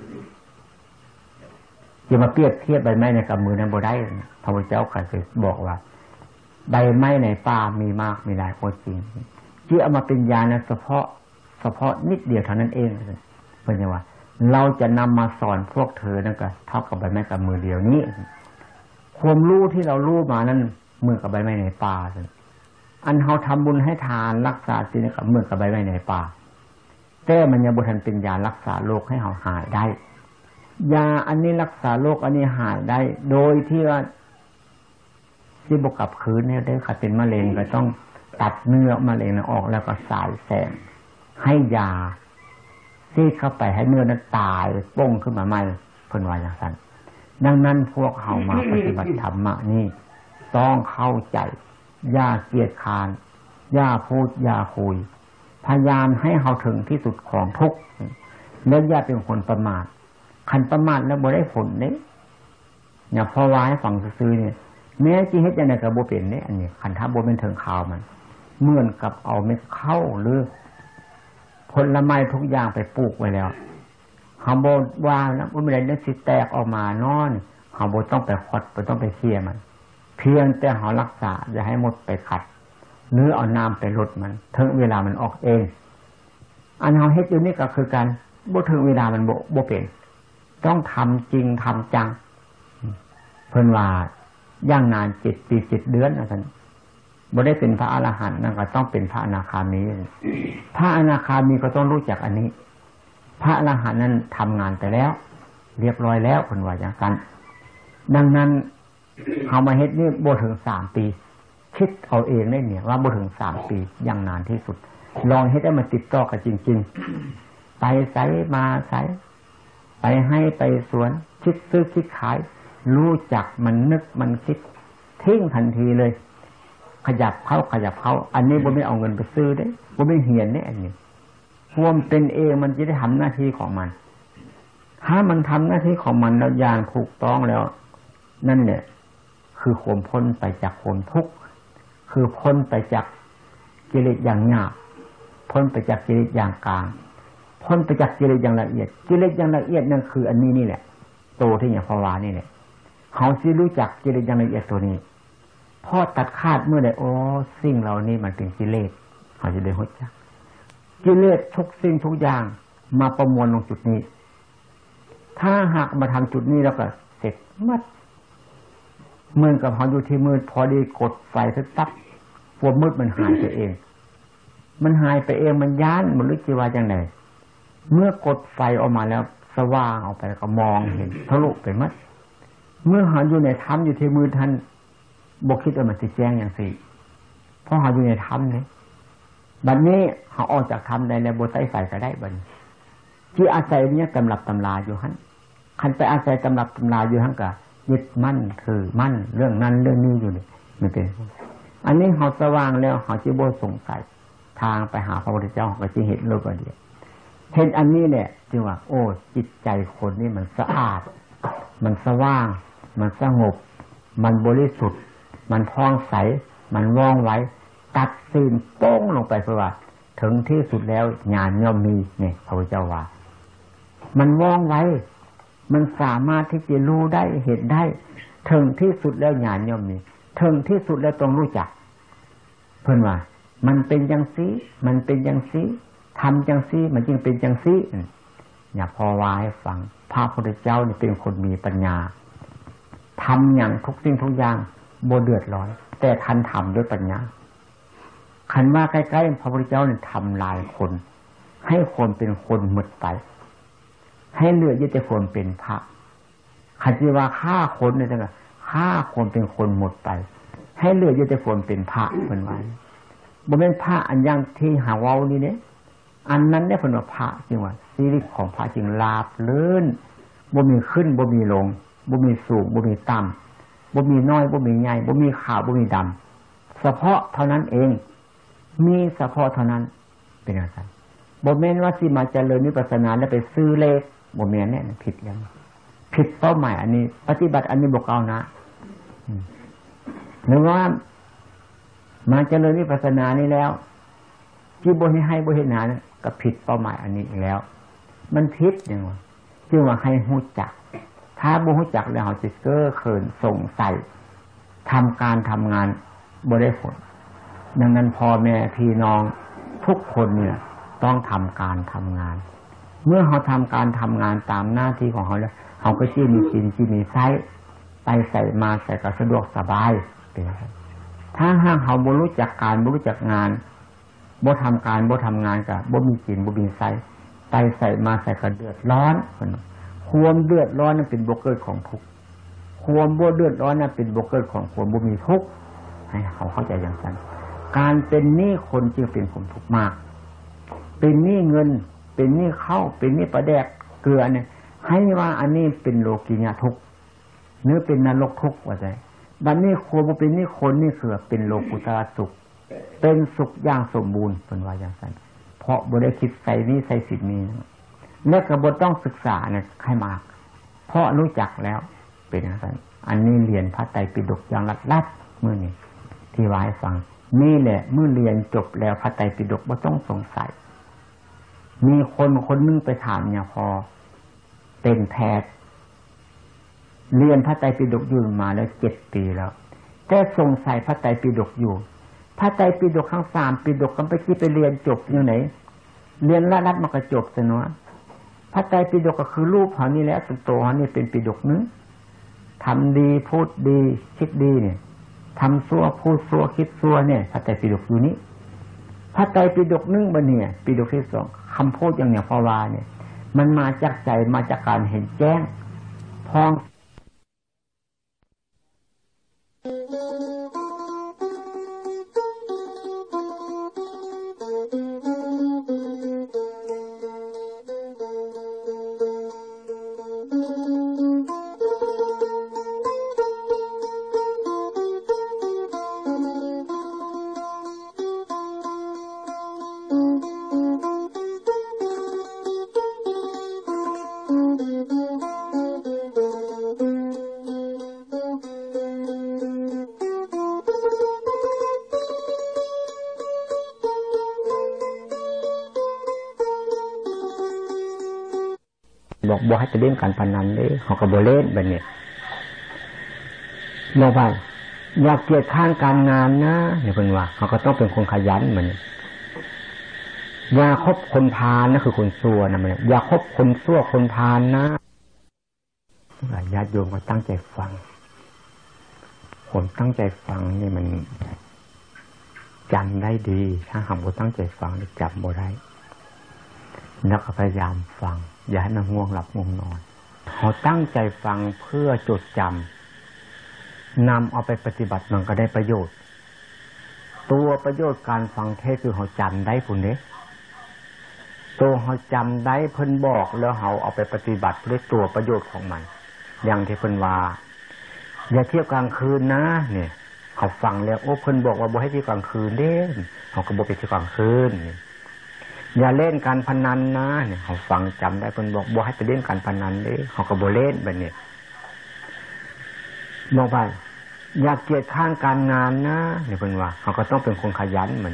จะมาเปรียบเทียบใบไม้ในกำมือนั้นบ่ได้พระพุทธเจ้าเคยบอกว่าใบไม้ในป่ามีมากมีหลายก็จริงที่เอามาเป็นยาณเฉพาะเฉพาะนิดเดียวเท่านั้นเองเป็นยังว่าเราจะนำมาสอนพวกเธอนั่นก็เท่ากับใบไม้กับมือเดียวนี้ความรู้ที่เรารู้มานั้นมือกับใบไม้ในป่าอันเขาทำบุญให้ทานรักษาศีลกับมือกับใบไม้ในป่าแต่มันยังบุทันเป็นยารักษาโรคให้เขาหายได้ยาอันนี้รักษาโรคอันนี้หายได้โดยที่ว่าที่บกกับคืนเนี่ยได้ขัดเป็นมะเร็งก็ต้องตัดเนื้อมะเร็งออกแล้วก็สายแสงให้ยาซีดเข้าไปให้เนื้อนั้นตายป้งขึ้นมาใหม่เพิ่นว่าอย่างนั้นดังนั้นพวกเขามาปฏิบัติธรรมนี่ต้องเข้าใจอย่าเกียจคร้านอย่าพูดอย่าคุยพยายามให้เขาถึงที่สุดของทุกข์แล้วอย่าเป็นคนประมาทคันประมาทแล้วบ่ได้ผลเนี่ยอย่าพอว่าให้ฟังซื่อๆเนี่ยแม้ที่เฮ็ดจังได๋ก็บ่เป็นเนี่ยอันนี้คันถ้าบ่เป็นถึงข่าวมันเหมือนกับเอาเม็ดข้าวหรือผลไม้ทุกอย่างไปปลูกไว้แล้วเฮาบ่ว่านะบ่มีอะไรสิแตกออกมานอนเฮาบ่ต้องไปขดบ่ต้องไปเคลียร์มันเพียงแต่เฮารักษาอย่าให้หมดไปขัดหรือเอาน้ำไปลดมันถึงเวลามันออกเองอันเฮาเฮ็ดอยู่นี่ก็คือการบ่ถึงเวลามันบ่เป็นต้องทำจริงทำจังเพิ่นว่าย่างนาน7 ปี 7 เดือนนะท่านบ่ได้เป็นพระอรหันต์นั่นก็ต้องเป็นพระอนาคามีพระอนาคามีก็ต้องรู้จักอันนี้พระอรหันต์นั้นทำงานไปแล้วเรียบร้อยแล้วเพิ่นว่าอย่างนั้นดังนั้นเฮามาเฮ็ดนี่บ่ถึง3 ปีคิดเอาเองได้เนี่ยว่าบ่ถึง3 ปีย่างนานที่สุดลองเฮ็ดให้มันติดต่อกันจริงๆไปไสมาไสไปให้ไปสวนคิดซื้อคิดขายรู้จักมันนึกมันคิดทิ้งทันทีเลยขยับเขาอันนี้บ่ไม่เอาเงินไปซื้อเด้บ่ไม่เหียนเด้อันนี้ความเป็นเองมันจะได้ทำหน้าที่ของมันถ้ามันทำหน้าที่ของมันแล้วอย่างถูกต้องแล้วนั่นเนี่ยคือความพ้นไปจากความทุกข์คือพ้นไปจากกิเลสอย่างหยาบพ้นไปจากกิเลสอย่างกลางพ้นไปจากกิเลสอย่างละเอียดกิเลสอย่างละเอียดนั่นคืออันนี้นี่แหละโตที่อย่างภาวะนี่แหละเขาสิรู้จักกิเลสอย่างละเอียดตัวนี้พอตัดขาดเมื่อใดโอ้สิ่งเหล่านี้มันเป็นกิเลสเขาจะได้รู้จักกิเลสทุกสิ่งทุกอย่างมาประมวลลงจุดนี้ถ้าหากมาทำจุดนี้แล้วก็เสร็จมัดเหมือนกับเขาอยู่ที่มืดพอดีกดไฟซับพวกมืดมันหายไปเองมันหายไปเองมันย้านมันรู้จีว่าจังไหนเมื่อกดไฟออกมาแล้วสว่างออกไปก็มองเห็นทะลุไปมัดเมื่อเขาอยู่ในถ้ำอยู่ที่มืดท่านบกคิดว่ามันจะแจ้งอย่างสิเพราะเขาอยู่ในถ้ำนี่บัดนี้เขาออกจากถ้ำได้แล้วบนใต้ไฟก็ได้บัดที่อาศัยเนี่ยตำรับตำราอยู่หันคันไปอาศัยตำรับตำราอยู่หันก็ยึดมั่นถือมั่นเรื่องนั้นเรื่องนี้อยู่นี่มันเป็นอันนี้เขาสว่างแล้วเขาจะบ่สงสัยทางไปหาพระพุทธเจ้าก็จะเห็นโลกเดียวเห็นอันนี้เนี่ยจึงว่าโอ้จิตใจคนนี่มันสะอาดมันสว่างมันสงบมันบริสุทธิ์มันพองใสมันว่องไวตัดสินโป้งลงไปเพราะว่าถึงที่สุดแล้วญาณย่อมมีเนี่ยพระพุทธเจ้าว่ามันว่องไวมันสามารถที่จะรู้ได้เห็นได้ถึงที่สุดแล้วญาณย่อมมีถึงที่สุดแล้วต้องรู้จักเพิ่นว่ามันเป็นจังซี่มันเป็นจังซี่ทำจังซี่มันจึงเป็นจังซี่อย่าพอว่าให้ฟังพระพุทธเจ้านี่เป็นคนมีปัญญาทำอย่างทุกสิ่งทุกอย่างบ่เดือดร้อนแต่ท่านทำด้วยปัญญาคันว่าใกล้ๆพระพุทธเจ้าเนี่ยทำลายคนให้คนเป็นคนหมดไปให้เหลือแต่คนเป็นพระคันที่ว่าฆ่าคนเนี่ยจะฆ่าคนเป็นคนหมดไปให้เหลือแต่คนเป็นพระเหมือนว่าบ่เป็นพระอันยังที่หาเว้านี่เนี่ยอันนั้นเนี่ยเป็นว่าพระจริงว่าชีวิตของพระจริงลาบเลื่อนบ่มีขึ้นบ่มีลงบ่มีสูงบ่มีต่ำบ่มีน้อยบ่มีใหญ่บ่มีขาวบ่มีดำเฉพาะเท่านั้นเองมีเฉพาะเท่านั้นเป็นอย่างไรบ่แม่นว่าสิมาเจริญวิปัสสนาแล้วไปซื้อเลขบ่แม่นเนี่ยผิดอย่างผิดเป้าหมายอันนี้ปฏิบัติอันนี้บ่เอานะหรือว่ามาเจริญวิปัสสนานี้แล้วที่บ่ให้บ่เห็นหน้าก็ผิดเป้าหมายอันนี้อีกแล้วมันผิดอย่างว่าจึงว่าให้รู้จักถ้าบ่รู้จักแล้วเขาจะเก้อเขินสงสัยทำการทำงานบ่ได้ผลดังนั้นพ่อแม่พี่น้องทุกคนเนี่ยต้องทำการทำงานเมื่อเขาทำการทำงานตามหน้าที่ของเขาแล้วเขาก็ที่มีกินที่มีใช้ไปใส่มาใส่ก็สะดวกสบายเป็นครับถ้าห้างเขาบ่รู้จักการบ่รู้จักงานบ่ทำการบ่ทำงานก็บ่มีกินบ่มีใช้ไปใส่มาใส่ก็เดือดร้อนความเดือดร้อนนั้นเป็นบ่เกิดของทุกข์ความบ่เดือดร้อนนั้นเป็นบ่เกิดของความบ่มีทุกข์ให้เขาเข้าใจอย่างนั้นการเป็นหนี้คนจึงเป็นความทุกข์มากเป็นหนี้เงินเป็นหนี้ข้าวเป็นหนี้ปลาแดกเกลือเนี่ยให้ว่าอันนี้เป็นโลกียะทุกข์เนื้อเป็นนรกทุกข์ว่าใจบัดนี้ควรบ่เป็นหนี้คนนี่คือเป็นโลกุตระสุขเป็นสุขอย่างสมบูรณ์เป็นว่าอย่างนั้นเพราะบ่ได้คิดใส่นี้ใส่สิทธิ์นี้และก็บ่ต้องศึกษาเนี่ยให้มากเพราะรู้จักแล้วเป็นอย่างนั้นอันนี้เรียนพระไตรปิฎกอย่างลัดๆมื้อนี้ที่ว่าให้ฟังนี่แหละเมื่อเรียนจบแล้วพระไตรปิฎกบ่ต้องสงสัยมีคนนึงไปถามเนี่ยพอเป็นแพทย์เรียนพระไตรปิฎกอยู่มาแล้ว7 ปีแล้วแต่สงสัยพระไตรปิฎกอยู่พระไตรปิฎกทั้ง3ปิฎกก็ไปคิดไปเรียนจบอยู่ไหนเรียนลัดๆมันก็จบซะเนาะพระไตรปิฎกก็คือรูปเขานี่แหละตัวเขานี่เป็นปิฎกนึงทำดีพูดดีคิดดีเนี่ยทำชั่วพูดชั่วคิดชั่วเนี่ยพระไตรปิฎกอยู่นี้พระไตรปิฎกนึงบัดเนี่ยปิฎกที่2คำพูดอย่างเนี่ยพอว่าเนี่ยมันมาจากใจมาจากการเห็นแจ้งพองบอกบ่ให้จะเล่นการพนันเด้เขาก็บ่เล่นแบบนี้บอกว่าอย่าเกียจข้านการงานนะเนี่ยเพิ่นว่าเขาก็ต้องเป็นคนขยันเหมือนอย่าคบคนพาลนั่นคือคนชั่วนะมันอย่าคบคนชั่วคนพาลนะญาติโยมก็ตั้งใจฟังผมตั้งใจฟังนี่มันจำได้ดีถ้าหากบ่ตั้งใจฟังจำบ่ได้แล้วก็พยายามฟังอย่าให้มันง่วงหลับง่วงนอนเขาตั้งใจฟังเพื่อจดจำนำเอาไปปฏิบัติมันก็ได้ประโยชน์ตัวประโยชน์การฟังเทศคือเขาจำได้พุ่นเด้ตัวเขาจำได้เพิ่นบอกแล้วเขาเอาไปปฏิบัติด้วยตัวประโยชน์ของมันอย่างที่เพิ่นว่าอย่าเที่ยวกลางคืนนะเนี่ยเขาฟังแล้วโอ้เพิ่นบอกว่าบ่ให้เที่ยวกลางคืนเด้เขาก็บ่ไปเที่ยวกลางคืนอย่าเล่นการพนันนะเนี่ยเขาฟังจำได้เพิ่นบอกบ่ให้ไปเล่นการพนันเด้เขาก็บ่เล่นแบบนี้บอกว่าอย่าเกียจข้านการงานนะเนี่ยเพิ่นว่าเขาก็ต้องเป็นคนขยันเหมือน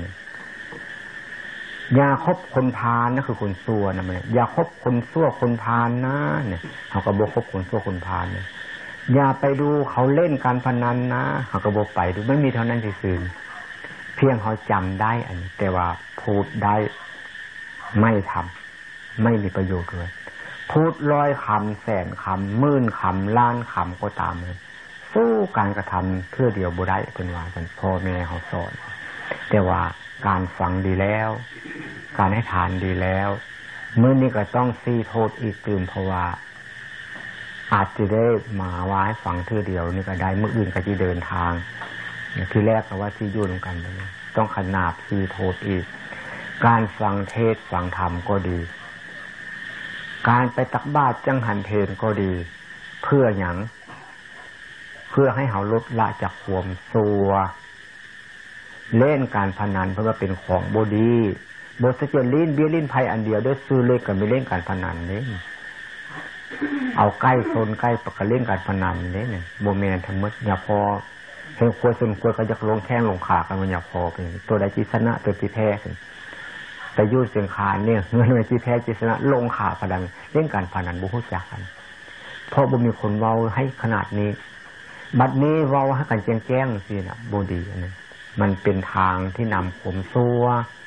อย่าคบคนพาลนั่นคือคนชั่วนะมันอย่าคบคนชั่วคนพาลนะเนี่ยเขาก็บ่คบคนชั่วคนพาลเนี่ยอย่าไปดูเขาเล่นการพนันนะเขาก็บ่ไปดูไม่มีเท่านั้นซื่อๆเพียงเขาจำได้อันนี้แต่ว่าพูดได้ไม่ทำไม่มีประโยชน์เลยพูด100 คำแสนคำ10,000 คำล้านคำก็ตามเลยสู้การกระทำเพื่อเดียวบ่ได้เป็นว่ากันพ่อแม่เขาสอนแต่ว่าการฟังดีแล้วการให้ทานดีแล้วมื้อนี้ก็ต้องซี่โทษอีกตื่นเพราะว่าอาจจะได้มาว่าให้ฟังเทื่อเดียวนี่ก็ได้มื้ออื่นก็จะเดินทางที่แรกก็ว่าที่อยู่ร่วมกันต้องขนาบซี่โทษอีกการฟังเทศฟังธรรมก็ดีการไปตักบาตรจังหันเพลก็ดีเพื่อหยังเพื่อให้เขาลดละจากความซัวเล่นการพนันเพราะว่าเป็นของบ่ดีบ่ซะจะลิ้นเบี้ยลิ้นไผอันเดียวได้ซื้อเลขก็ไม่เล่นการพนันนี่เอาใกล้โซนใกล้ปกเล่นการพนันนี่เนี่ยบ่แม่นทั้งหมดอย่าพอเห็นควรสมควรก็อยากลงแข้งลงขากันมันอย่าพอเป็นตัวใดที่ชนะตัวที่แพ้แต่ยุ่งเสียงคานเนี่ยเงินไว้ที่แพ้ที่ชนะลงขาพนันเล่นการพนันบ่ฮู้จักกันเพราะบ่มีคนเว้าให้ขนาดนี้บัดนี้เว้าให้กันแจ้งๆสิน่ะบ่ดีอันนั้นมันเป็นทางที่นำผมซัว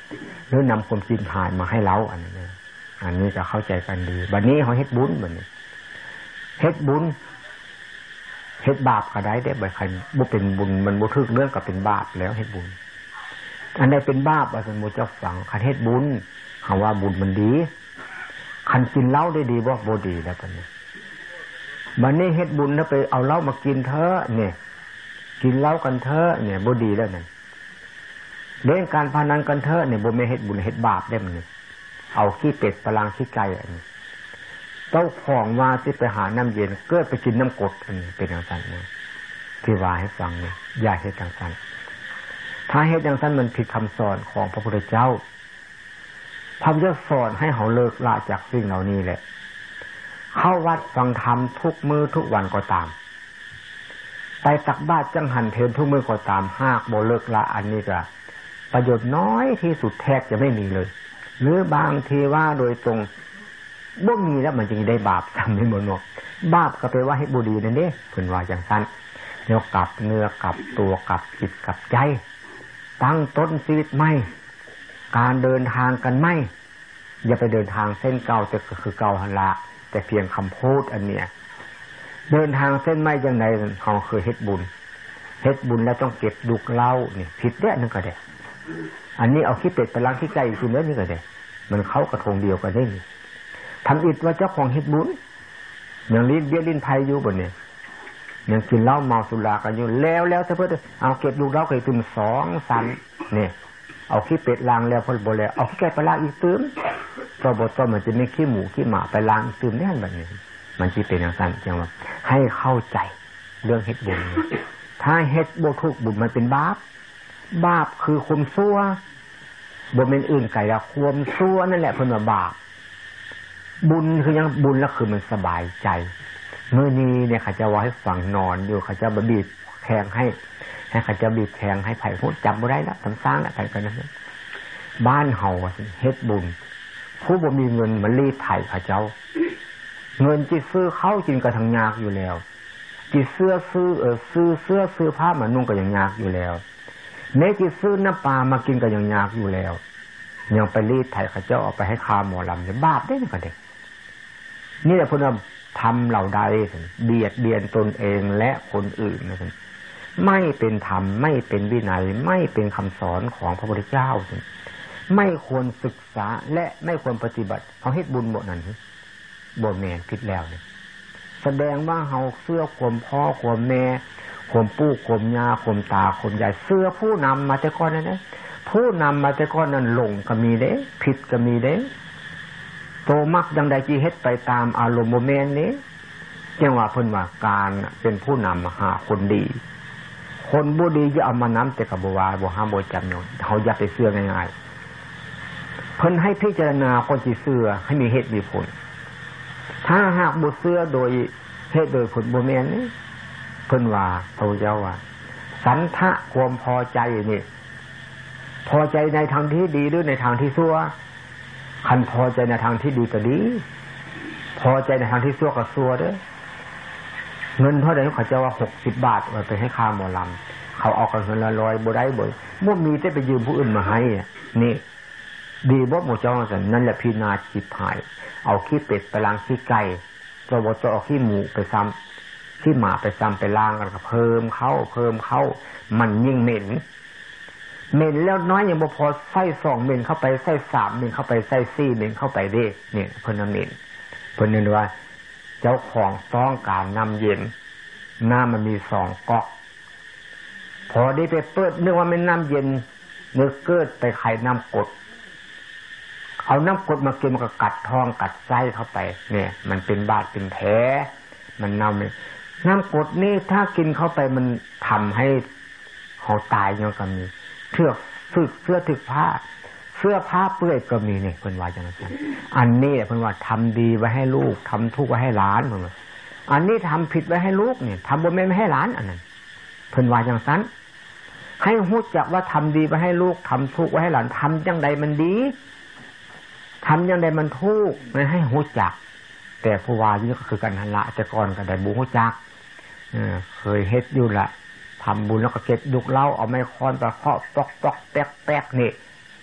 หรือนำความกินหายมาให้เราอันนี้จะเข้าใจกันดีบัดนี้เขาเฮ็ดบุญบัดนี้เฮ็ดบุญเฮ็ดบาปก็ได้บ่ใครบ่เป็นบุญมันบ่ถึกเรื่องก็เป็นบาปแล้วเฮ็ดบุญอันใดเป็นบาปว่าซั่นบ่เจ้าฟังคันเฮ็ดบุญเฮาว่าบุญมันดีคันกินเหล้าได้ดีบ่ดีแล้วบัดนี้บัดนี้เฮ็ดบุญแล้วไปเอาเหล้ามากินเถอะเนี่ยกินเหล้ากันเถอะเนี่ยบ่ดีแล้วนั่นเล่นการพนันกันเถอะเนี่ยบ่แม่นเฮ็ดบุญเฮ็ดบาปได้มันนี่เอาขี้เป็ดปลางขี้ไก่อันนี้เจ้าของว่าสิไปหาน้ำเย็นเกิดไปกินน้ำกรดอันนี้เป็นจังซั่นนะที่ว่าให้ฟังนี่อย่าเฮ็ดจังซั่นถ้าเฮ็ดจังซั่นมันผิดคำสอนของพระพุทธเจ้าพระพุทธเจ้าสอนให้เฮาเลิกละจากสิ่งเหล่านี้แหละเข้าวัดฟังธรรมทุกมื้อทุกวันก็ตามไปตักบาตรจังหันเพลทุกมื้อก็ตามหากบ่เลิกละอันนี้ก็ประโยชน์น้อยที่สุดแทบจะไม่มีเลยหรือบางทีว่าโดยตรงบ่มีแล้วมันจึงได้บาปทำให้บ่นอกบาปก็แปลว่าให้บ่ดีนั่นเด้เพิ่นว่าจังซั่นเดี๋ยวกลับเนื้อกลับตัวกลับจิตกลับใจตั้งต้นชีวิตใหม่การเดินทางกันใหม่อย่าไปเดินทางเส้นเก่าแต่ก็คือเก่าหั่นละแต่เพียงคำพูดอันเนี้ยเดินทางเส้นใหม่จังได๋เฮาเคยเฮ็ดบุญแล้วต้องเก็บดุกเหล้านี่ผิดเด้อนึงก็ได้อันนี้เอาขี้เป็ดไปล้างขี้ไก่อีกแล้วนี่ก็ได้มันเข้ากระทงเดียวกันได้นี่ทำอิดว่าเจ้าของเฮ็ดบุญอย่างลิ้นเบี้ยลิ้นไผ่อยู่บนเนี่ยยังกินเหล้าเมาสุรากันอยู่แล้วถ้าเพิ่นเอาเก็บลูกเหล้าเคยตื่ม2 สันเนี่ยเอาขี้เป็ดล้างแล้วพอบ่แล้วเอาขี้ไก่ไปล้างอีกตื่มก็บ่ต้องมันจะมีขี้หมูขี้หมาไปล้างตื่มแน่นแบบนี้มันสิเป็นจังซั่นจังว่าให้เข้าใจเรื่องเฮ็ดบุญถ้าเฮ็ดบ่ถูกบุญมันเป็นบาปคือความชั่วบ่แม่นอื่นไกลละความชั่วนั่นแหละเพิ่นว่าบาปบุญคือยังบุญแล้วคือมันสบายใจเมื่อนี้เนี่ยเขาจะว่าให้ฟังนอนอยู่เขาจะบีบแทงให้เขาจะบีบแทงให้ไผพูดจับบ่ได้แล้วสร้างแล้วไปกันนั้นบ้านเฮาเฮ็ดบุญผู้บ่มีเงินมารีดไถเขาเจ้าเงินที่ซื้อข้าวกินก็ทั้งยากอยู่แล้วที่ซื้อเสื้อผ้ามานุ่งก็ยังยากอยู่แล้วแม้ที่ซื้อน้ำปลามากินก็ยังยากอยู่แล้วยังไปรีดไถเขาเจ้าเอาไปให้ค้าหมอลำเนี่ยบาปได้ก็ได้นี่แหละเพิ่นว่าทำเหล่าใดเบียดเบียนตนเองและคนอื่นนะครับไม่เป็นธรรมไม่เป็นวินัยไม่เป็นคำสอนของพระพุทธเจ้าไม่ควรศึกษาและไม่ควรปฏิบัติเอาเฮ็ดบุญหมดนั่นบ่แม่นผิดแล้วเนี่ยแสดงว่าเฮาเสื้อความพ่อความแม่ความปู่ความย่าความตาความยายเสื้อผู้นำมาแต่ก่อนนั่นนะผู้นำมาแต่ก่อนนั้นหลงก็มีเด้ผิดก็มีเด้โตมักจังใดที่เฮ็ดไปตามอารมณ์บ่แม่นนี้จังว่าเพิ่นว่าการเป็นผู้นำหาคนดีคนบ่ดีอย่าเอามานำแต่ก็บ่ว่าบ่ห้ามบ่จำเนาะเฮาอย่าไปเชื่อง่ายๆเพิ่นให้พิจารณาคนที่เชื่อให้มีเหตุมีผลถ้าหากบ่เชื่อโดยเหตุโดยผลบ่แม่นนี่เพิ่นว่าพระเจ้าว่าสันทะความพอใจนี่พอใจในทางที่ดีหรือในทางที่ชั่วคันพอใจในทางที่ดีก็ดีพอใจในทางที่ชั่วก็ชั่วเด้อเงินเท่าใดเขาเจ้าว่า60 บาทเอาไปให้ค่าหมอลำเขาเอากันเงินละ100บ่ได้บ่มีแต่ไปยืมผู้อื่นมาให้นี่ดีบ่หมู่เจ้าซั่นนั่นแหละพินาศจิตหายเอาขี้เป็ดไปล้างขี้ไก่ก็บ่ต้องเอาขี้หมูไปซ้ำขี้หมาไปซ้ำไปล้างกันก็เพิ่มเข้ามันยิ่งเหม็นแล้วน้อยยังบ่พอใส่2 เม็ดเข้าไปใส่3 เม็ดเข้าไปใส่4 เม็ดเข้าไปเด้เนี่ยเพิ่นเหม็นเพิ่นนึกว่าเจ้าของต้องการน้ำเย็นน้ำมันมี2 ก๊อกพอได้ไปเปิดนึกว่าเป็นน้ำเย็นนึกเกิดไปไขน้ำกรดเอาน้ำกรดมากินมันก็กัดท้องกัดไส้เข้าไปเนี่ยมันเป็นบาดเป็นแผลมันเน่าเลยน้ำกรดนี่ถ้ากินเข้าไปมันทำให้เขาตายยังก็มีเสื้อถึกผ้าเสื้อผ้าเปื้อนก็มีนี่เพิ่นว่าจังซั่นอันนี้เพิ่นว่าทำดีไว้ให้ลูกทำทุกข์ไว้ให้หลานเพิ่นว่าอันนี้ทำผิดไว้ให้ลูกนี่ทำบ่แม่นไว้ให้หลานอันนั้นเพิ่นว่าจังซั่นให้รู้จักว่าทำดีไว้ให้ลูกทำทุกข์ไว้ให้หลานทำจังใดมันดีทำจังใดมันถูกมันให้รู้จักแต่ผู้ว่านี่ก็คือกันนั่นละแต่ก่อนก็ได้บ่รู้จักเคยเฮ็ดอยู่ละทำบุญแล้วก็เก็บดุกเหล้าเอาไม้ค้อนไปเคาะปอกๆแป๊กๆนี่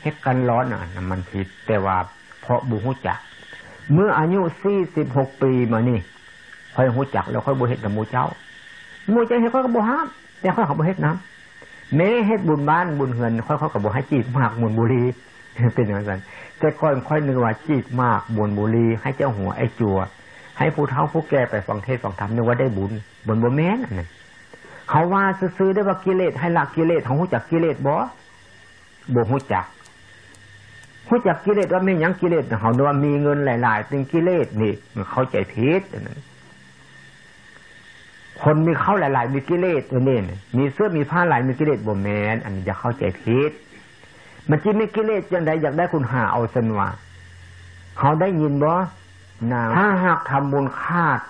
ฮ็ดกันร้อนน่ะมันผิดแต่ว่าเพราะบ่ฮู้จักเมื่ออายุ46ปีมานี่ค่อยฮู้จักแล้วค่อยบ่เฮ็ดกับหมู่เจ้าเฮ็ดค่อยก็บ่ห้ามแต่ค่อยเขาบ่เฮ็ดนำแม้เฮ็ดบุญบ้านบุญเฮือนค่อยเขาก็บ่ให้จีกมากบุญบุรีเป็นอย่างนั้นแต่ก่อนค่อยนึกว่าจีกมากบุญบุรีให้เจ้าหัวไอ้จั่วให้ผู้เฒ่าผู้แก่ไปฟังเทศน์ฟังธรรมนึกว่าได้บุญบ่แม่นอันนั้นเขาว่าซื่อๆได้ว่ากิเลสให้ละกิเลสเฮาฮู้จักกิเลสบ่ฮู้จักกิเลสว่าแม่นหยังกิเลสเฮานึกว่ามีเงินหลายๆเป็นกิเลสนี่เข้าใจผิดอันนั้นคนมีเข้าหลายๆมีกิเลสอันนี้มีเสื้อมีผ้าหลายมีกิเลสบ่แม่นอันนี้อย่าเข้าใจผิดมันจิมีกิเลสจังไดอยากได้คุณหาเอาซั่นว่าเฮาได้ยินบ่ถ้าหากทำบุญคาด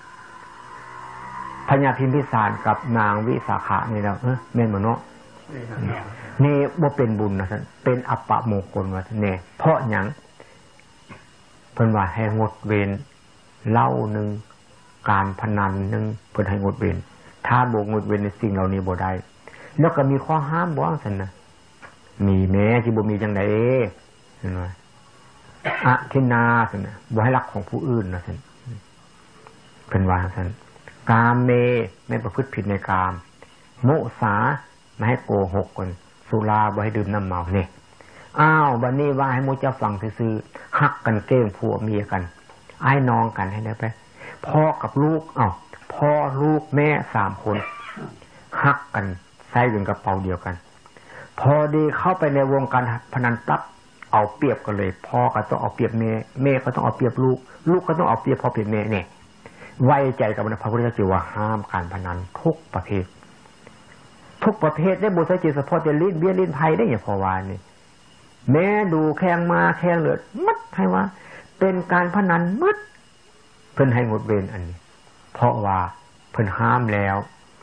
พญาพิมพิสารกับนางวิสาขานี่แล้วแม่นบ่เนาะนี่บ่เป็นบุญนะท่านเป็นอัปปมงคลว่าแน่เพราะหยังเพิ่นว่าให้งดเว้นเหล้านึงการพนันนึงเพิ่นให้งดเว้นถ้าบ่งดเว้นในสิ่งเหล่านี้บ่ได้แล้วก็มีข้อห้ามบ่ซั่นน่ะมีแม้สิบ่มีจังได๋เห็นว่าอะทินาซั่นน่ะบ่ให้รักของผู้อื่นนะซั่นเพิ่นว่าซั่นกามเมไม่ประพฤติผิดในกามมุสาไม่ให้โกหกกันสุราบ่ให้ดื่มน้ำเมานี่อ้าวบัดนี้ว่าให้หมู่เจ้าฟังซื่อๆฮักกันเก้งผัวเมียกันอ้ายน้องกันให้ได้ไปพ่อกับลูกพ่อลูกแม่3คนฮักกันใส่อยู่กระเป๋าเดียวกันพอดีเข้าไปในวงการพนันปั๊บเอาเปรียบกันเลยพ่อก็ต้องเอาเปรียบแม่ก็ต้องเอาเปรียบลูกก็ต้องเอาเปรียบพ่อเปรียบแม่เนี่ยไว้ใจกับพระพุทธเจ้าว่าห้ามการพนันทุกประเภทได้บุษจิตเฉพาะจะลิ้นเบี้ยลิ้นไพ่ได้อย่างพอวานนี่แม้ดูแข่งมาแข่งเลือดมัดให้ว่าเป็นการพนันมัดเพิ่นให้งดเว้นอันนี้เพราะว่าเพิ่นห้ามแล้ว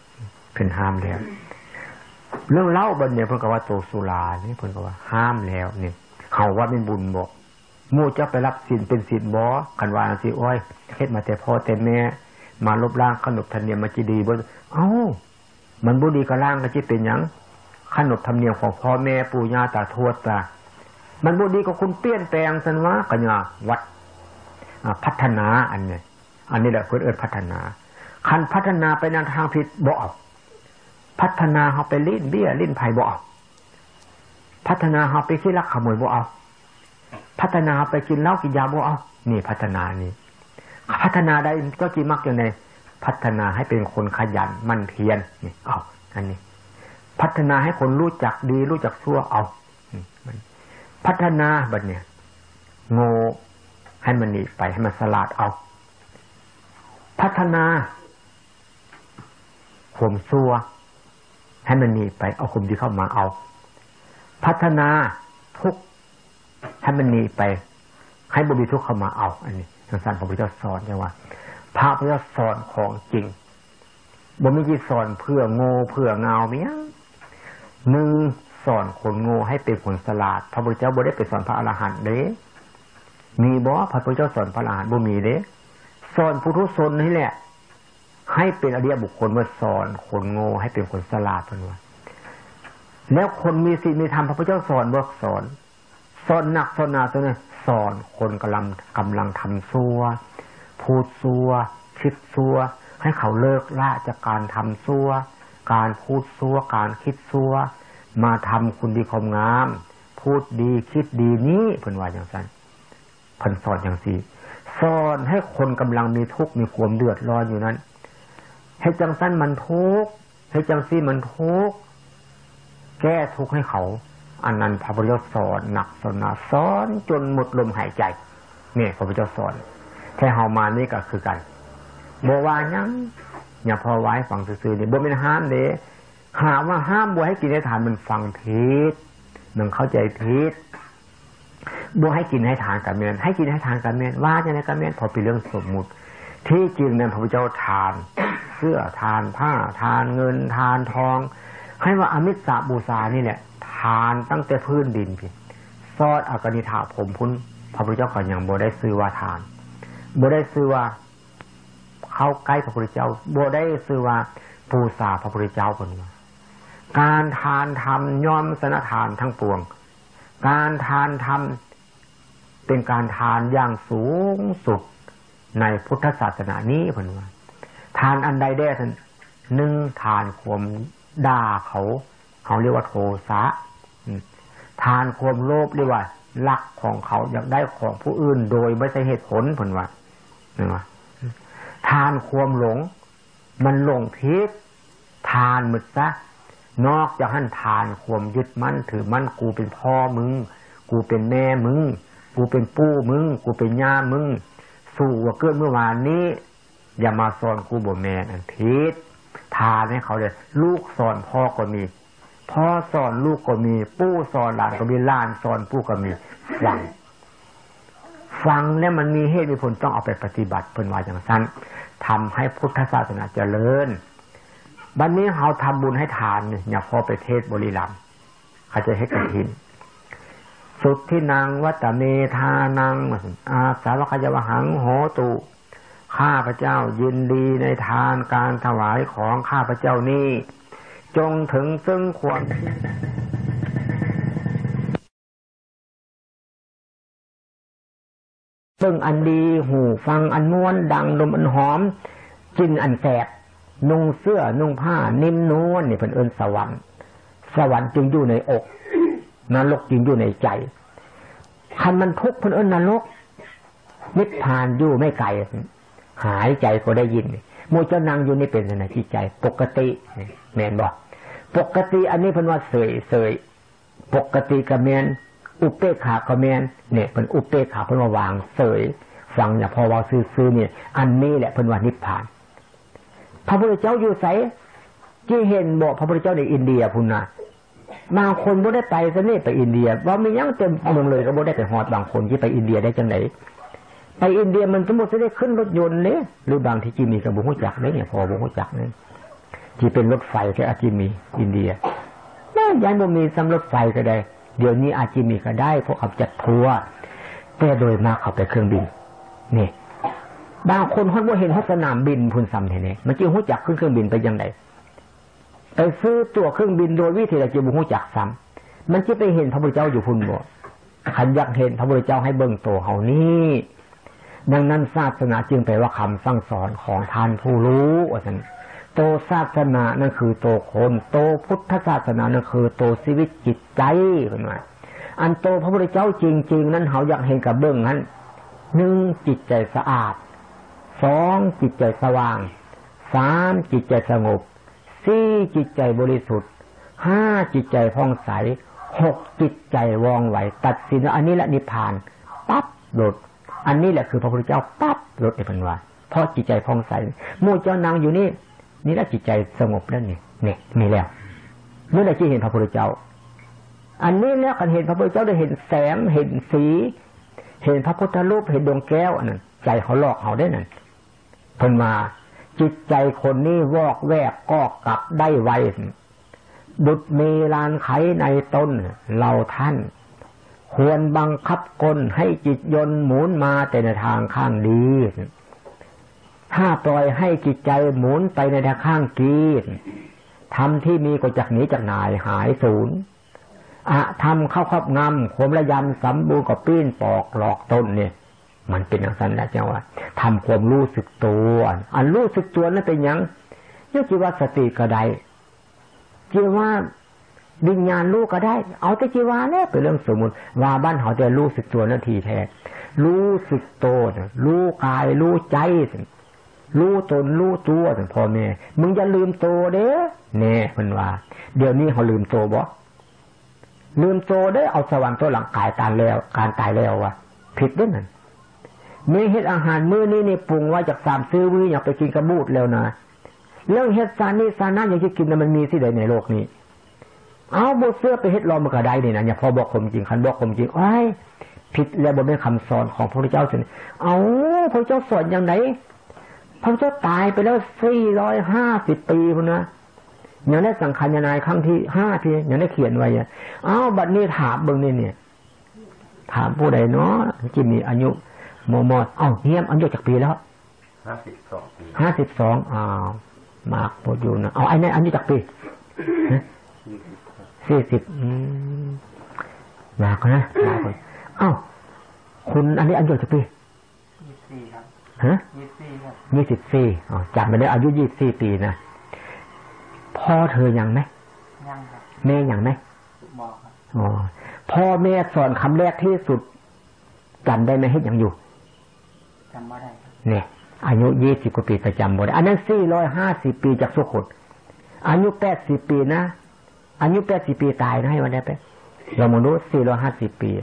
เรื่องเล่าบัดเนี่ยเพิ่นก็ว่าโตสุรานี่เพิ่นก็ว่าห้ามแล้วนี่เขาว่าเป็นบุญบ่หมู่จะไปรับศีลเป็นศีลบ่คันว่าสิโอ้ยเฮ็ดมาแต่พ่อแต่แม่มาลบล้างขนบธรรมเนียมมันสิดีบ่มันบ่ดีก็ล้างก็สิเป็นหยังขนบธรรมเนียมของพ่อแม่ปู่ย่าตาทวดตามันบ่ดีก็คุณเปลี่ยนแปลงซั่นว่าก็ย่าวัดพัฒนาอันนี้แหละเพิ่นเอิ้นพัฒนาคันพัฒนาไปในทางผิดบ่เอาพัฒนาเฮาไปลิ้นเบี้ยลิ้นไผบ่เอาพัฒนาเฮาไปขี้ลักขโมยบ่เอาพัฒนาไปกินเหล้ากินยาบ่เอานี่พัฒนานี่พัฒนาได้ก็กี่มักอย่างไรพัฒนาให้เป็นคนขยันมั่นเพียรนี่เอาอันนี้พัฒนาให้คนรู้จักดีรู้จักชั่วเอาพัฒนาบัดเนี่ยโง่ให้มันหนีไปให้มันสลาดเอาพัฒนาข่มชั่วให้มันหนีไปเอาข่มที่เข้ามาเอาพัฒนาทุกข์ให้มันหนีไปให้บ่มีทุกข์เข้ามาเอาอันนี้ทางสารพระพุทธเจ้าสอนเนี่ยว่าพระพุทธเจ้าสอนของจริงบ่มีที่สอนเพื่อโง่เพื่อเงาเมียหนึ่งสอนคนโง่ให้เป็นคนฉลาดพระพุทธเจ้าบ่ได้ไปสอนพระอรหันต์เด้มีบ่พระพุทธเจ้าสอนพระอรหันต์บ่มีเด้สอนผู้ทุชนนี่แหละให้เป็นอริยบุคคลว่าสอนคนโง่ให้เป็นคนฉลาดเพิ่นว่าแล้วคนมีศีลมีธรรมพระพุทธเจ้าสอนบ่สอนหนักสอนหนาตัวนี้สอนคนกำลังทำชั่วพูดชั่วคิดชั่วให้เขาเลิกละจากการทำชั่วการพูดชั่วการคิดชั่วมาทำคุณดีความงามพูดดีคิดดีนี้เพิ่นว่าอย่างนั้นเพิ่นสอนอย่างซี่สอนให้คนกำลังมีทุกข์มีความเดือดร้อนอยู่นั้นให้จังสั้นมันทุกข์ให้จังซี่มันทุกข์แก้ทุกข์ให้เขาอันนั้นพระพุทธเจ้าสอนหนักสอนหนาสอนจนหมดลมหายใจนี่พระพุทธเจ้าสอนแค่เฮามานี่ก็คือกันบ่ว่าหยังอย่าพอไว้ฟังซื่อๆนี่บ่แม่นห้ามเด้หาว่าห้ามบ่ให้กินให้ทานมันฟังผิดมันเข้าใจผิดบ่ให้กินให้ทานกันแม่นให้กินให้ทานกันแม่นว่าจังได๋กันแม่นพอเป็นเรื่องสมมุติที่จริงนั้นพระพุทธเจ้าทานเสื้อทานผ้าทานเงินทานทองให้ว่าอมิสสบูชานี่แหละทานตั้งแต่พื้นดินพี่ซอดอกนิธาผมพุ้นพระพุทธเจ้าก็ยังบ่ได้ซื้อว่าทานบ่ได้ซื้อว่าเข้าใกล้พระพุทธเจ้าบ่ได้ซื้อว่าบูชาพระพุทธเจ้าเพิ่นว่าการทานทำย่อมสนทานทั้งปวงการทานธรรมเป็นการทานอย่างสูงสุดในพุทธศาสนานี้เพิ่นว่าทานอันใดได้ท่านหนึ่งทานความด่าเขาเรียกว่าโทสะทานความโลภเรียกว่าลักของเขาอยากได้ของผู้อื่นโดยไม่ใช่เหตุผลเพิ่นว่าทานความหลงมันหลงผิดทานหมดซะนอกจากท่านทานความยึดมั่นถือมั่นกูเป็นพ่อมึงกูเป็นแม่มึงกูเป็นปู่มึงกูเป็นย่ามึงสู่ว่าเกิดเมื่อวานนี้อย่ามาสอนกูบ่แม่นอันผิดทานให้เขาเลยลูกสอนพ่อก็มีพ่อสอนลูกก็มีปู่สอนหลานก็มีหลานสอนปู่ก็มีฟังแล้วมันมีเหตุมีผลต้องเอาไปปฏิบัติเพิ่นว่าอย่างนั้นทำให้พุทธศาสนาเจริญบัดนี้เราทำบุญให้ทานเนี่ยพอไปเทศบุรีรัมย์เขาจะให้กฐินสุดที่นางวัตเมธานังอาสาวกยวหังโหตุข้าพเจ้ายินดีในทานการถวายของข้าพเจ้านี้จงถึงซึ่งความซึ่งอันดีหูฟังอันม้วนดังลมอันหอมกินอันแสบนุ่งเสื้อนุ่งผ้านิ่มนวลนี่เป็นเอิ้นสวรรค์สวรรค์จึงอยู่ในอกนรกจึงอยู่ในใจคันมันทุกข์เป็นเอิ้นนรกนิพพานอยู่ไม่ไกลหายใจก็ได้ยินโมเจ้านางอยู่นี่เป็นอะไรที่ใจปกติแม่นบอกปกติอันนี้เพิ่นว่าเสยปกติกับแม่นอุเบกขากับแม่นเนี่ยเป็นอุเบกขาเพิ่นว่าวางเสยฟังเนี่ยพอว่าซื่อๆเนี่ยอันนี้แหละเพิ่นว่านิพพานพระพุทธเจ้าอยู่ไสที่เห็นบอกพระพุทธเจ้าในอินเดียพุ่นน่ะบางคนบ่ได้ไปซะนี่ไปอินเดียว่ามียังเต็มเมืองเลยก็บ่ได้ไปฮอดบางคนที่ไปอินเดียได้จังได๋ไปอินเดียมันสมมุติจะได้ขึ้นรถยนต์เลยหรือบางที่จีมีก็บ่ฮู้จักเด้เนี่ยพอบ่ฮู้จักนั่นที่เป็นรถไฟแค่อาจจะมีอินเดียยังบ่มีสำรถไฟก็ได้เดี๋ยวนี้อาจจะมีก็ได้พวกขับจัดทัวร์แต่โดยมากเขาไปเครื่องบินนี่บางคนเขาบ่เห็นสนามบินพุ่นซ้ำแท้ๆมันสิฮู้จักขึ้นเครื่องบินไปจังได๋ไปซื้อตั๋วเครื่องบินโดยวิธีใดจะบ่ฮู้จักซ้ำมันสิไปเห็นพระพุทธเจ้าอยู่พุ่นบ่คันอยากเห็นพระพุทธเจ้าให้เบิ่งตัวเฮานี่ดังนั้นศาสนาจึงแปลว่าคำสั่งสอนของท่านผู้รู้ว่าซั่นโตศาสนานั่นคือโตคนโตพุทธศาสนานั่นคือโตชีวิตจิตใจเพิ่นว่าอันโตพระพุทธเจ้าจริงๆนั้นเฮาอยากเห็นกับเบิ่งนั้น1จิตใจสะอาด2จิตใจสว่าง3จิตใจสงบ4จิตใจบริสุทธิ์5จิตใจผ่องใส6จิตใจว่องไวตัดสินอันนี้แหละนิพพานปั๊บโดดอันนี้แหละคือพระพุทธเจ้าปั๊บโดดในพันวาเพราะจิตใจผ่องใสหมู่เจ้านางอยู่นี่นี่แหละจิตใจสงบแล้วนี่มีแล้วเมื่อใดที่เห็นพระพุทธเจ้าอันนี้แล้วกันเห็นพระพุทธเจ้าได้เห็นแสงเห็นสีเห็นพระพุทธรูปเห็นดวงแก้วอันนั้นใจเขาหลอกเขาได้นั่นเพิ่นมาจิตใจคนนี้วอกแวกก็กลับได้ไวดุจมีลานไขในต้นเราท่านควรบังคับกลให้จิตยนต์หมุนมาแต่ในทางข้างดีถ้าปล่อยให้จิตใจหมุนไปในทางข้างกีดทำที่มีก็จากหนีจากหน่ายหายสูญทำเข้าครอบงำความระยำสมบูรณ์กับปีนปอกหลอกต้นเนี่ยมันเป็นอย่างนั้นนะเจ้าว่าทำความรู้สึกตัวอันรู้สึกตัวนั้นเป็นยังยกจีว่าสติก็ได้จีว่าวิญญาณรู้ก็ได้เอาแต่จีว่าเนี่ยเป็นเรื่องสมมุติว่าบ้านเขาจะรู้สึกตัวนาทีแท้รู้สึกตัวรู้กายรู้ใจรู้ตนรู้ตัวพ่อแม่มึงอย่าลืมตัวเด้อแน่มันว่าเดี๋ยวนี้เขาลืมตัวบ่ลืมตัวได้เอาสวรรค์ตัวหลังกายตายแล้วการตายแล้ววะผิดด้วยนั่นมีเฮ็ดอาหารมื้อนี้นี่ปรุงไว้จาก3ซื้อมื้ออยากไปกินกระบูดแล้วนะเรื่องเฮ็ดซานี่ซานะอยากจะกินมันมีที่ใดในโลกนี้เอาบ่เสื้อไปเฮ็ดรอมันก็ได้นี่นะอย่าพอบอกความจริงคันบอกความจริงอ้ายผิดแล้วบ่เป็นคำสอนของพระพุทธเจ้าสิเอาพระพุทธเจ้าสอนอย่างไหนพระพุทธเจ้าตายไปแล้ว450ปีพุ่นนะยังได้สังขารนายครั้งที่5ที่ยังได้เขียนไว้เอาบัดนี้ถามเบิ่งนี่เนี่ยถามผู้ใดเนาะที่มีอายุโมดเฮียมอายุจักปีแล้ว52ปี52มากบ่อยู่นะไอ้นี่อายุจักปี40 หนักนะหนักคนเอ้าคุณอันนี้อายุกี่ปี 24ครับฮะ 24ครับ 24อ๋อจำไม่ได้อายุ24ปีนะพ่อเธอยังไหมยังครับแม่ยังไหมบอกครับอ๋อพ่อแม่สอนคำแรกที่สุดจำได้ไหมให้ยังอยู่จำไม่ได้ครับเนี่ยอายุ20กว่าปีประจำบ่ได้อันนั้น450ปีจากสุขดอายุ80ปีนะอายุ80ปีตายนะให้วันได้ไปเรามนุษย์450ปี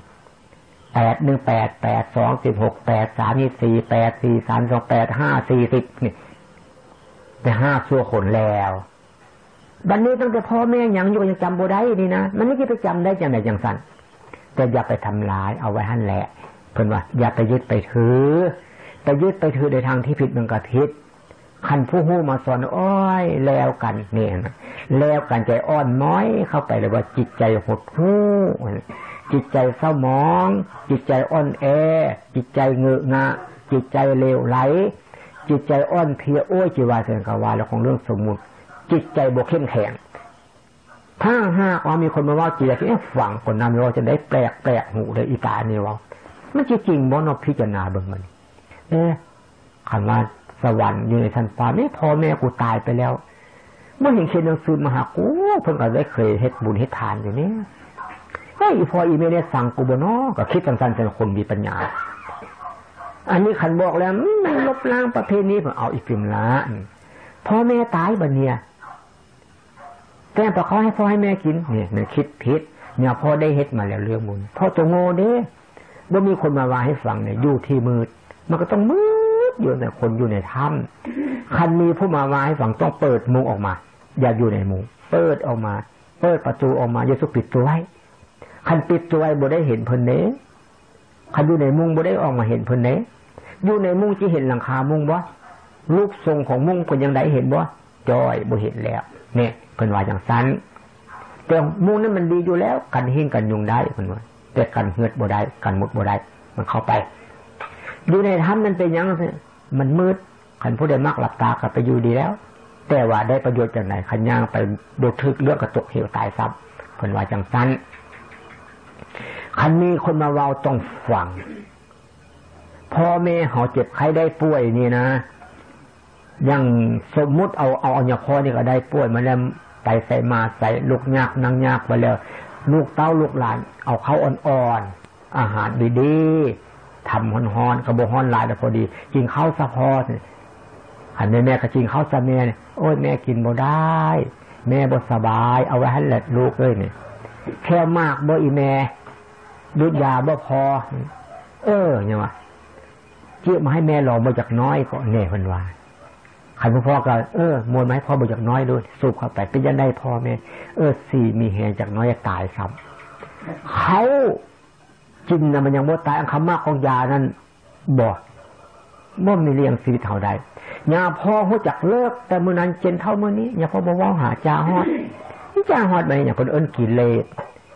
8 1 8 8 2 16 8 3 4 8 4 3 2 8 5 40นี่แต่5ชั่วคนแล้วบัดนี้ตั้งแต่พ่อแม่ยังอยู่ยังจำบ่ได้นี่นะมันไม่คิดไปจำได้จังไหนจังสั่นแต่อย่าไปทำลายเอาไว้หั่นแหละเพิ่นว่าอย่าไปยึดไปถือไปยึดไปถือในทางที่ผิดมันก็ผิดคันผู้ฮู้มาสอนอ้อยแล้วกันเนี่ยนะแล้วกันใจอ่อนน้อยเข้าไปเลยว่าจิตใจหดหู่จิตใจเศร้าหมองจิตใจอ่อนแอจิตใจเงอะงะจิตใจเลวไหลจิตใจอ่อนเพลียโอ้ยจีวาเสนกวาแล้วของเรื่องสมมุติจิตใจบกเข้มแข็งถ้าหากว่ามีคนมาว่าจิตใจฝังคนนั้นว่าจะได้แปลกหูเลยอีตานี่ว่ามันจริงบ่เนาะพิจารณาเบิ่งมันคำว่าสวรรค์อยู่ในชั้นฟ้าไม่พอแม่กูตายไปแล้วเมื่อเห็นเขียนหนังสือมาหากูเพิ่งก็ได้เคยเฮ็ดบุญเฮ็ดทานอยู่นี่เฮ้ยพออีเมลเนี่ยสั่งกูบ่เนาะก็คิดสั้นๆเป็นคนมีปัญญาอันนี้ขันบอกแล้วมันลบล้างประเพณีผมเอาอีกฟิมละพ่อแม่ตายบัดเนี่ยแต่พอเขาให้พ่อให้แม่กินเนี่ยมันคิดผิดเนี่ยพ่อได้เฮ็ดมาแล้วเรื่องบุญพ่อจะโง่เด้บ่มีคนมาว่าให้ฟังเนี่ยอยู่ที่มืดมันก็ต้องมืดอยู่ในคนอยู่ในถ้ำคันมีผู้มาว่าให้ฟังต้องเปิดมุงออกมาอย่าอยู่ในมุงเปิดออกมาเปิดประตูออกมาอย่าสุปิดตัวไว้คันปิดตัวไว้บ่ได้เห็นเพิ่นเด้คันอยู่ในมุงบ่ได้ออกมาเห็นเพิ่นเด้อยู่ในมุงสิเห็นหลังคามุงบ่รูปทรงของมุงเพิ่นยังได้เห็นบ่จ้อยบ่เห็นแล้วเนี่ยเพิ่นว่าจังซั่นแต่มุงนั้นมันดีอยู่แล้วกันหิ้งกันยุงได้เพิ่นว่าแต่กันเหือดบ่ได้กันมุดบ่ได้มันเข้าไปอยู่ในถ้ำมันเป็นยังไงมันมืดขันผู้ใดมักหลับตาก็ไปอยู่ดีแล้วแต่ว่าได้ประโยชน์จากไหนขันย่างไปโดดทึกเลือกกระตกเหวตายซ้ำเพิ่นว่าจังสั้นขันมีคนมาเว้าต้องฟังพ่อแม่เขาเจ็บไข้ได้ป่วยนี่นะยังสมมุติเอาอย่างพ่อนี่ก็ได้ป่วยมาแล้วไปใส่มาใส่ลูกยากนั่งยากไปแล้วลูกเต้าลูกหลานเอาเขาอ่อนๆอาหารดีๆทำฮ้อนๆกระบอกฮ้อนหลายแต่พอดีกินข้าวสะพอหันแม่ก็กินข้าวสะแม่เนี่ยโอ้ยแม่กินบ่ได้แม่บ่สบายเอาไว้ให้แหละลูกเลยเนี่ยแค่มากบ่อีแม่ดูดยาบ่พอเนี่ยวะเจี๊ยบมาให้แม่ลองบ่จากน้อยก็เนี่ยเพิ่นว่าขันพ่อก็มวยไม้พ่อบ่จากน้อยด้วยสูบเข้าไปเป็นยังได้พ่อแม่สี่มีแหงจากน้อยจะตายซ้ำเขากินนะมันยังบ่ตายอันคำมากของยานั้นบ่มีเลี้ยงชีวิตเท่าใดยาพ่อหัวจักเลิกแต่มื้อนั้นเจนเท่ามื้อนี้ยาพ่อบ่ว่าหาจาฮอดนี่จาฮอดไปเนี่ยเพิ่นเอิ้นกิเลส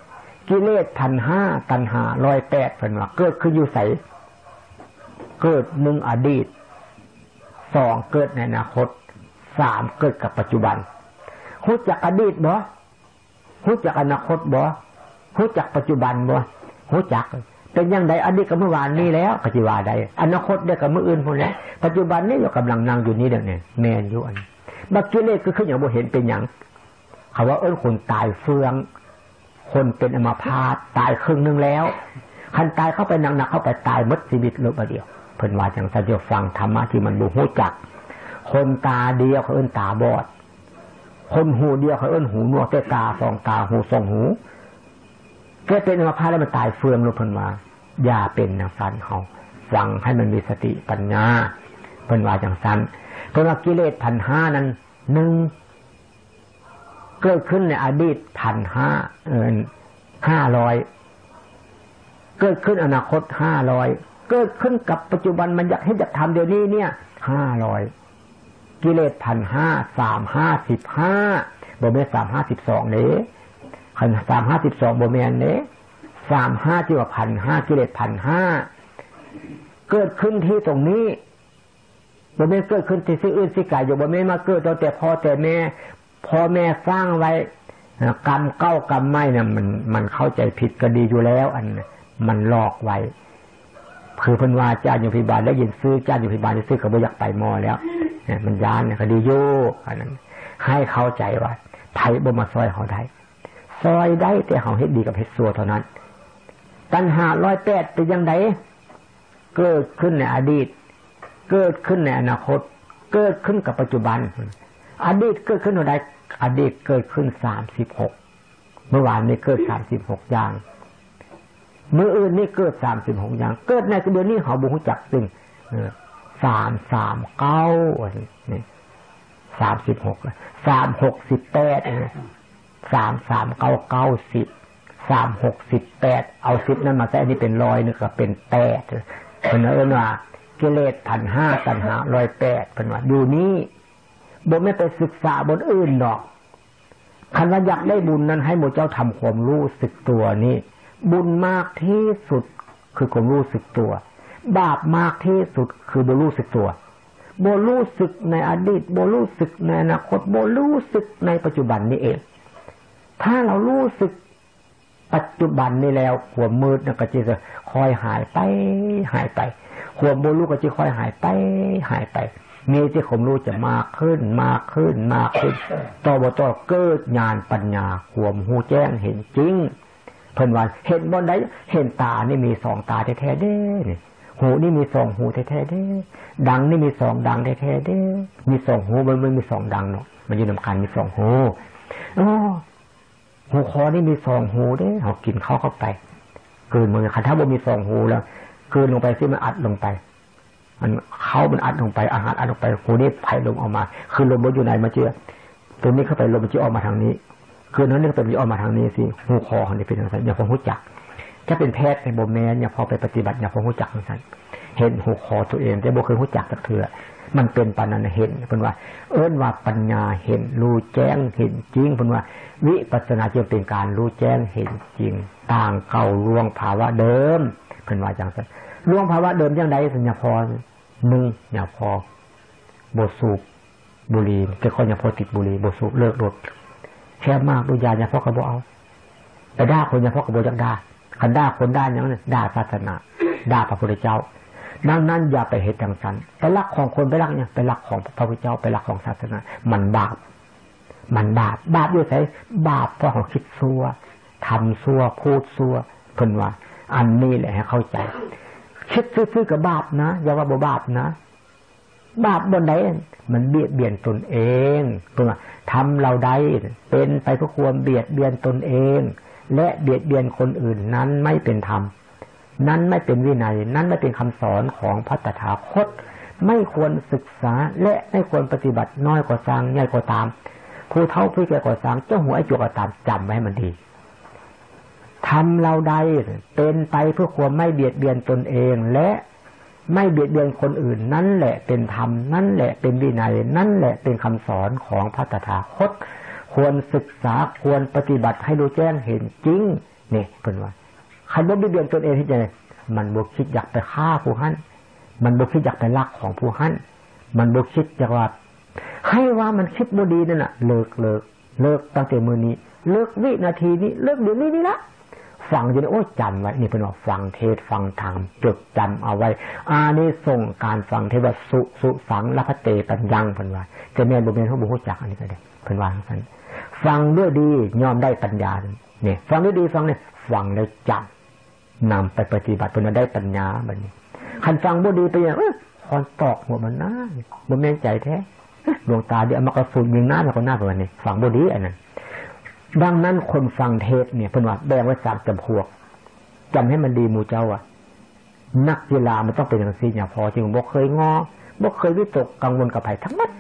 1,500ตัณหา108เพิ่นว่าเกิดขึ้นอยู่ไสเกิด1อดีต2เกิดในอนาคต3เกิดกับปัจจุบันฮู้จักอดีตบ่ฮู้จักอนาคตบ่ฮู้จักปัจจุบันบ่ฮู้จักเป็นอย่างใดอดีตกับเมื่อวานนี้แล้วปัจจุบันใดอนาคตได้กับมื้ออื่นพุ่นแล้วปัจจุบันนี้อยู่กำลังนั่งอยู่นี่เด้อเนี่ยแม่นอยู่อันบักกิเลสก็คือหยังบ่เห็นเป็นหยังเขาว่าคนตายเฟืองคนเป็นอัมพาตตายครึ่งนึงแล้วคันตายเข้าไปหนักๆเข้าไปตายหมดชีวิตเลยบ่เดียวเพิ่นว่าจังซั่นเดี๋ยวฟังธรรมะที่มันบ่ฮู้จักคนตาเดียวเขาเอิ้นตาบอดคนหูเดียวเขาเอิ้นหูหนวกแต่ตาสองตาหูสองหูแกเป็นอัมพาตแล้วมันตายเฟืองลงเพิ่นว่าอย่าเป็นจังซั่นเฮาฟังให้มันมีสติปัญญาเพิ่นว่าจังซั่นเพราะว่ากิเลส 1,500 นั้น1เกิดขึ้นในอดีต 500เกิดขึ้นอนาคต500เกิดขึ้นกับปัจจุบันมันอยากให้ทำเดี๋ยวนี้เนี่ย500กิเลส 1,500 355บ่แม่น352เด้คัน352บ่แม่นเด้35ที่ว่า 1,500 กิเลส 1,500เกิดขึ้นที่ตรงนี้บ่แม่นเกิดขึ้นที่อื่นสิกายอยู่บ่แม่นมาเกิดแต่พ่อแต่แม่พ่อแม่สร้างไว้กรรมเก้ากรรมไม่เนี่ยมันเข้าใจผิดก็ดีอยู่แล้วอันมันหลอกไว้คือเพิ่นว่าจ้าอยู่พิบาลได้ยินซื้อจ้าอยู่พิบาลได้ซื้อก็บ่อยากไปมอแล้วเนี่ยมันยานเนี่ยก็ดีอยู่อันนั้นให้เข้าใจว่าไผบ่มาซอยเขาได้ซอยได้แต่เขาเฮ็ดดีกับเฮ็ดชั่วเท่านั้นตัณหา108เป็นจังไดเกิดขึ้นในอดีตเกิดขึ้นในอนาคตเกิดขึ้นกับปัจจุบันอดีตเกิดขึ้นเท่าใดอดีตเกิดขึ้น36เมื่อวานนี้เกิด36อย่างมื้ออื่นนี่เกิด36อย่างเกิดในเดือนนี้เขาบ่ฮู้จักซึ่ง339นี่36 368 3399 368เอา10นั้นมาใส่อันนี้เป็น100นึงก็เป็น8เพิ่นเอิ้นว่ากิเลส1,500ตัณหา108เพิ่นว่าอยู่นี้บ่แม่นไปศึกษาบนอื่นดอกคันว่าอยากได้บุญนั้นให้หมู่เจ้าทำความรู้สึกตัวนี้บุญมากที่สุดคือความรู้สึกตัวบาปมากที่สุดคือบ่รู้สึกตัวบ่รู้สึกในอดีตบ่รู้สึกในอนาคตบ่รู้สึกในปัจจุบันนี้เองถ้าเรารู้สึกปัจจุบันนี้แล้วความมืดก็จะค่อยหายไปความบ่รู้ก็จะค่อยหายไปมีที่ความรู้จะมากขึ้นต่อบ่ต่อเกิดญาณปัญญาความรู้แจ้งเห็นจริงเพิ่นว่าเห็นบ่ได้เห็นตานี่มี2ตาแท้ๆเด้นี่หูนี่มี2หูแท้ๆเด้ดังนี่มี2ดังแท้ๆเด้มี2หูมันมี2ดังเนาะมันอยู่นำกันมี2หูหูคอนี่มี2หูเด้เฮากินข้าวเข้าไปกลืนมันคันถ้าบ่มี2หูแล้วกลืนลงไปสิมันอัดลงไปมันอัดลงไปอาหารอัดลงไปหูนี่ไผลมออกมาคือลมบ่อยู่ไหนมาเจือตัวนี้เข้าไปลมมันจะออกมาทางนี้คือนั้นนี่ก็เป็นออกมาทางนี้สิหูคอนี่เป็นจังซั่นอย่าพอรู้จักถ้าเป็นแพทย์ในบ่แม่นอย่าพอไปปฏิบัติอย่าพอรู้จักจังซั่นเห็นหูคอตัวเองแต่บ่เคยรู้จักจักเทื่อมันเป็นปานนั้นเห็นเพิ่นว่าเอิ้นว่าปัญญาเห็นรู้แจ้งเห็นจริงเพิ่นว่าวิปัสสนาจึงเป็นการรู้แจ้งเห็นจริงต่างเก่าล่วงภาวะเดิมเพิ่นว่าจังซั่นล่วงภาวะเดิมจังได๋สัญญาพอ1อย่าพอบ่สูบบุหรี่แต่คนอย่าพอติดบุหรี่บ่สูบเลิกรถแค่มากดูยาอย่าพอก็บ่เอาแต่ด่าคนอย่าพอก็บ่จักด่าคันด่าคนด่าหยังนั่นด่าศาสนาด่าพระพุทธเจ้าดังนั้นอย่าไปเฮ็ดจังซั่นไปรักของคนไปรักเนี่ยไปรักของพระพุทธเจ้าไปรักของศาสนามันบาปอยู่ไสบาปเพราะเขาคิดชั่วทำชั่วพูดชั่วเพิ่นว่าอันนี้แหละให้เข้าใจคิดซื่อๆกับบาปนะอย่าว่าบ่บาปนะบาปบนใดมันเบียดเบียนตนเองเพิ่นว่าทำเราใดเป็นไปเพื่อความเบียดเบียนตนเองและเบียดเบียนคนอื่นนั้นไม่เป็นธรรมนั้นไม่เป็นวินัยนั้นไม่เป็นคำสอนของพระตถาคตไม่ควรศึกษาและไม่ควรปฏิบัติน้อยกว่าสร้างใหญ่กว่าตามผู้เฒ่าผู้แก่กว่าสร้างเจ้าหัวไอ้จุกก็ตามจำไว้มันดีทำเราใดเป็นไปเพื่อความไม่เบียดเบียนตนเองและไม่เบียดเบียนคนอื่นนั่นแหละเป็นธรรมนั่นแหละเป็นวินัยนั่นแหละเป็นคำสอนของพระตถาคตควรศึกษาควรปฏิบัติให้รู้แจ้งเห็นจริงนี่เป็นว่าใครบ่เบียดเบียนตนเองที่จะมันบ่คิดอยากไปฆ่าผู้หั่นมันบ่คิดอยากไปลักของผู้หั่นมันบ่คิดอยากว่าให้ว่ามันคิดบ่ดีนั่นน่ะเลิกตั้งแต่มื้อนี้เลิกวินาทีนี้เลิกเดี๋ยวนี้นี่ละฟังจนโอ้จำไว้นี่เป็นว่าฟังเทศฟังธรรมจดจำเอาไว้อานิสงส์การฟังเทศว่าสุสังละพะเตปัญญังเพิ่นว่าแต่แม่นบ่แม่นเฮาบ่ฮู้จักอันนี้ก็ได้เพิ่นว่าจังซั่นฟังด้วยดียอมได้ปัญญานี่ฟังด้วยดีฟังเนี่ยฟังแล้วจำนำไปปฏิบัติเพิ่นได้ปัญญาบัดนี้คันฟังบ่ดีไปอย่างคอนตอกหัวมันนะบ่แม่นใจแท้ดวงตาเดี๋ยวมากระสุนยิงหน้าแล้วก็หน้าเพิ่นนี่ฟังบ่ดีอันนั้นดังนั้นคนฟังเทศเนี่ยเพิ่นว่าแบ่งไว้3จำพวกจำให้มันดีหมู่เจ้าอ่ะนักกีฬามันต้องเป็นจังซี่อย่าพอจริงบ่เคยงอบ่เคยวิตกกังวลกับไผทั้งนั้น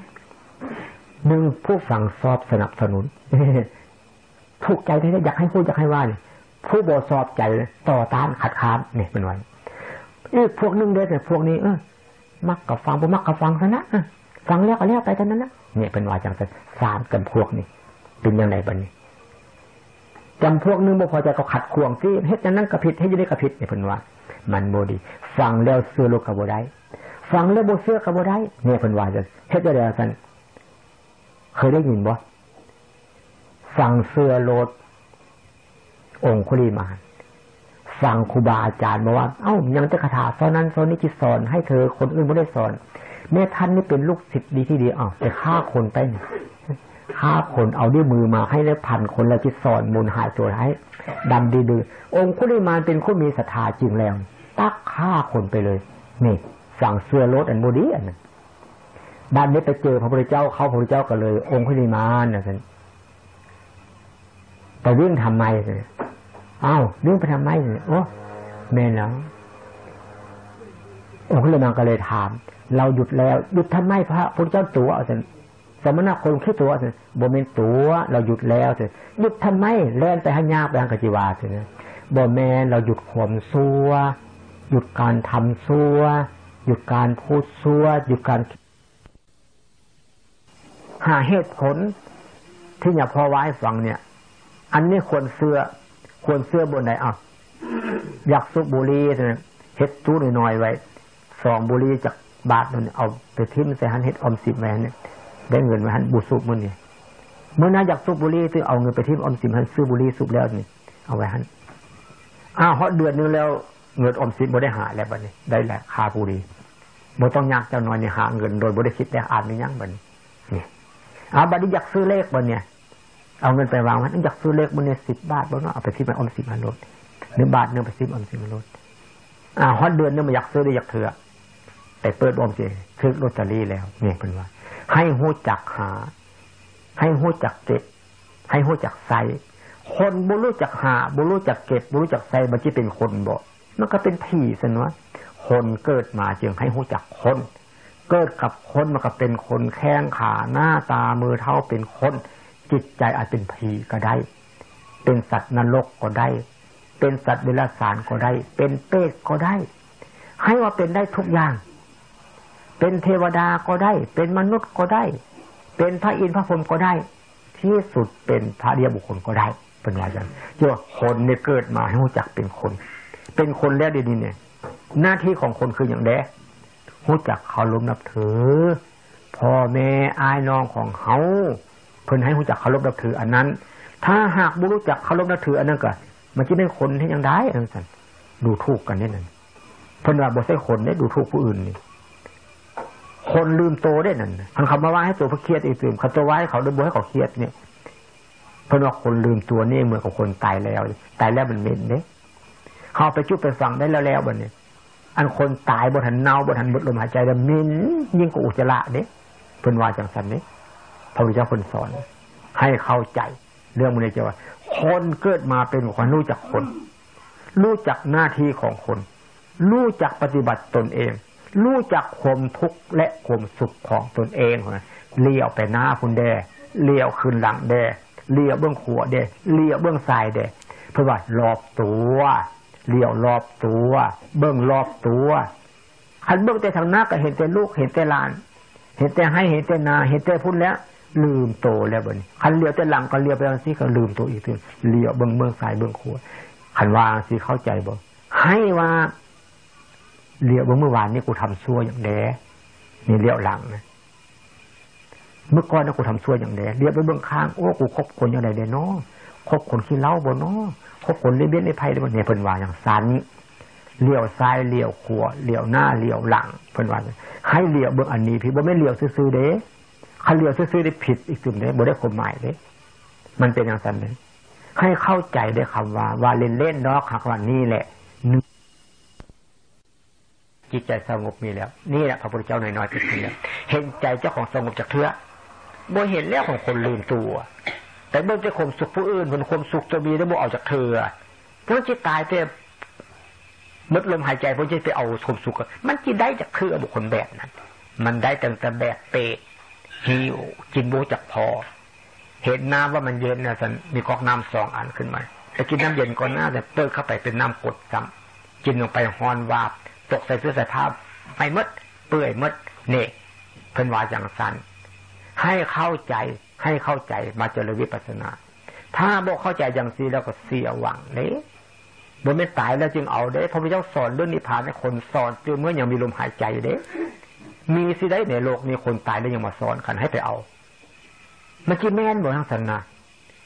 1ผู้ฟังชอบสนับสนุนถูกใจแท้อยากให้พูดอยากให้ว่านี่ผู้บ่ชอบใจต่อต้านขัดขานนี่เป็นว่าอีกพวกนึงเด้อพวกนี้มักก็ฟังบ่มักก็ฟังซะนะฟังแล้วก็แล้วไปเท่านั้นนะเนี่ยเป็นว่าจังซั่น3จำพวกนี่เป็นจังไดบัดนี้จำพวกนึงบ่พอใจก็ขัดขวางสิเฮ็ดจังนั้นก็ผิดเฮ็ดอยู่นี่ก็ผิดเนี่ยเพิ่นว่ามันบ่ดีฟังแล้วเชื่อโลกก็บ่ได้ฟังแล้วบ่เชื่อก็บ่ได้เนี่ยเพิ่นว่าจังเฮ็ดจังได๋ซั่นเคยได้ยินบ่ฟังเสื้อโลดองคุลิมานฟังครูบาอาจารย์บอกว่าเอ้ายังจะคาถาสอนนั้นสอนนี้จิตสอนให้เธอคนอื่นไม่ได้สอนแม่ท่านนี่เป็นลูกศิษย์ดีที่ดีไปฆ่าคนไปฆ่าคนเอาด้วยมือมาให้แล้วพันคนแล้วจิตสอนมนหายตัวให้ดำดีดื้อองคุลิมานเป็นคนมีศรัทธาจริงแล้วตักฆ่าคนไปเลยนี่สั่งเสื้อรถอันโมดีอันนั้นด้านนี้ไปเจอพระพุทธเจ้าเขาพระพุทธเจ้าก็เลยองคุลิมานนะท่านไปวิ่งทำไมเนี่ยวิ่งไปทำไมเนี่ยโอ้แม่แล้วองคุลิมานก็เลยถามเราหยุดแล้วหยุดทำไมพระพุทธเจ้าตัวท่านสมณะคนคิดตัวท่านบ่แม่นตัวเราหยุดแล้วท่านหยุดทำไมแล่นไปหายาไปทางกจิวาท่านบ่แม่นเราหยุดความชั่วหยุดการทำชั่วหยุดการพูดชั่วหยุดการหาเหตุผลที่อยากพอไว้ฟังเนี่ยอันนี้ควรเสื้อบนไหนอยากสูบบุหรี่เนี่ยเฮ็ดตู้หน่อยๆไว้ซองบุหรี่จากบาทนึงเอาไปทิ้งใส่หันเฮ็ดออมสิบไว้เนี่ยได้เงินมาหันบุสูบมื้อนี่เมื่อน่าอยากสูบบุหรี่คือเอาเงินไปทิ้งออมสิบหันซื้อบุหรี่สูบแล้วนี่เอาไว้หันฮอดเดือนนึงแล้วเงินออมสิบบ่ได้หาแล้วบัดนี้ได้แหละค่าบุหรี่บ่ต้องยากเจ้าน้อยนี่หาเงินโดยบ่ได้คิดได้อ่านนี่ยังบัดนี้นี่บัดนี้อยากซื้อเลขบัดเนี่ยเอาเงินไปวางไว้อยากซื้อเลขบัดเนี่ย10 บาทบ่เนาะเอาไปทิ้งไว้ออมสิบหันโลด1 บาทนึงไปทิ้งออมสิบหันโลดฮอดเดือนนึงบ่อยากซื้อได้อยากเถื่อแต่เปิดออมสิซื้อลอตเตอรี่แล้วนี่เพิ่นว่าให้ฮู้จักหาให้ฮู้จักเก็บให้ฮู้จักใส่คนบ่รู้จักหาบ่รู้จักเก็บบ่รู้จักใส่มันสิเป็นคนบ่มันก็เป็นผีซั่นวะคนเกิดมาจึงให้ฮู้จักคนเกิดกับคนมันก็เป็นคนแข้งขาหน้าตามือเท้าเป็นคนจิตใจอาจเป็นผีก็ได้เป็นสัตว์นรกก็ได้เป็นสัตว์เดรัจฉานก็ได้เป็นเปรตก็ได้ให้ว่าเป็นได้ทุกอย่างเป็นเทวดาก็ได้เป็นมนุษย์ก็ได้เป็นพระอินทร์พระพรหมก็ได้ที่สุดเป็นพระอริยบุคคลก็ได้เป็นว่าอย่างเจ้าคนเนี่ยเกิดมาให้รู้จักเป็นคนแล้วดีๆเนี่ยหน้าที่ของคนคืออย่างแรกรู้จักเคารพนับถือพ่อแม่อายน้องของเขาเพิ่นให้รู้จักเคารพนับถืออันนั้นถ้าหากบ่รู้จักเคารพนับถืออันนั้นก็มันจะเป็นคนที่ยังได้อันนั้นดูถูกกันนี่นั่นเพิ่นว่าบ่ใช่คนได้ดูถูกผู้อื่นนี่คนลืมโตได้นั่นคันคำมาว่าให้ตัวเขาเครียดอีกตื่นเขาจะว่าให้เขาด้วยบ่ให้เขาเครียดเนี่ยเพราะว่าคนลืมตัวนี่เหมือนกับคนตายแล้วมันเหม็นเด้เขาไปจุดไปฝังได้แล้วบัดนี้อันคนตายบ่ทันเน่าบ่ทันหมดลมหายใจแล้วเหม็นยิ่งกว่าอุจจาระเด้เพิ่นว่าจังซั่นนี่พระพุทธเจ้าเพิ่นสอนให้เข้าใจเรื่องมันเลยจะว่าคนเกิดมาเป็นคนรู้จักคนรู้จักหน้าที่ของคนรู้จักปฏิบัติตนเองรู้จักความทุกข์และความสุขของตนเองเลี้ยวไปหน้าคุณแดเลี้ยวขึ้นหลังแดเลี้ยวเบื้องขวาแดเลี้ยวเบื้องซ้ายแดเพื่อว่ารอบตัวเลี้ยวรอบตัวเบื้องรอบตัวคันเบื้องแต่ทางหน้าก็เห็นแต่ลูกเห็นแต่หลานเห็นแต่ให้เห็นแต่นาเห็นแต่พุ่นแล้วลืมโตแล้วบัดนี้คันเลี้ยวแต่หลังก็เลี้ยวไปทางซี่ก็ลืมตัวอีกทีเลี้ยวเบื้องซ้ายเบื้องขวาคันว่าสิเข้าใจบ่ให้ว่าเลี้ยวเมื่อวานนี้กูทำชั่วอย่างแดนี่เลี้ยวหลังนะเมื่อก่อนนะกูทำชั่วอย่างแดเลี้ยวไปเบื้องข้างโอ้กูคบคนอย่างไรเด้เนาะคบคนขี้เหล้าบ่เนาะคบคนเลี้ยเบี้ยในไผ่ได้บ่เนี่ยเพิ่นว่าอย่างสันเลี้ยวซ้ายเลี้ยวขวาเลี้ยวหน้าเลี้ยวหลังเพิ่นว่าให้เลี้ยวเบื้องอันนี้พี่บ่แม่นเลี้ยวซื่อๆเด้คันเลี้ยวซื่อๆได้ผิดอีกสิ่งเด้บ่ได้ความหมายเด้มันเป็นอย่างนั้นเด้ให้เข้าใจได้คำว่าเล่นๆเนาะคำว่านี่แหละจิตใจสงบมีแล้วนี่แหละพระพุทธเจ้าน้อยๆที่นี่แล้วเห็นใจเจ้าของสงบจากเถื่อบ่เห็นแล้วของคนลืมตัวแต่เมื่อจะข่มสุขผู้อื่นมันข่มสุขจะมีได้บ่เอาจากเถื่อเพราะจิตตายแต่มดลมหายใจเพราะจะไปเอาข่มสุขมันจิได้จากเถื่อบุคคลแบบนั้นมันได้ตั้งแต่แบบเปะหิวกินโบจากพอเห็นน้ำว่ามันเย็นนะสันมีก๊อกน้ำ2 อันขึ้นมาแต่กินน้ำเย็นก่อนหน้าแต่เปิดเข้าไปเป็นน้ำกดซ้ำกินลงไปฮอนวาบตกใส่เสื้อใส่ผ้าไปมดเปื่อยมดเนี่ยเพิ่นว่าอย่างสั้นให้เข้าใจมาเจริญวิปัสสนาถ้าบอกเข้าใจอย่างซีแล้วก็เสียหวังเด้บ่ไม่ตายแล้วจึงเอาเด้พระพุทธเจ้าสอนเรื่องนิพพานให้คนสอนจนเมื่อยังมีลมหายใจเด้มีสิได้ในโลกนี้คนตายแล้วยังมาสอนกันให้ไปเอามันจิแม่นบ่ทั้งสันนะ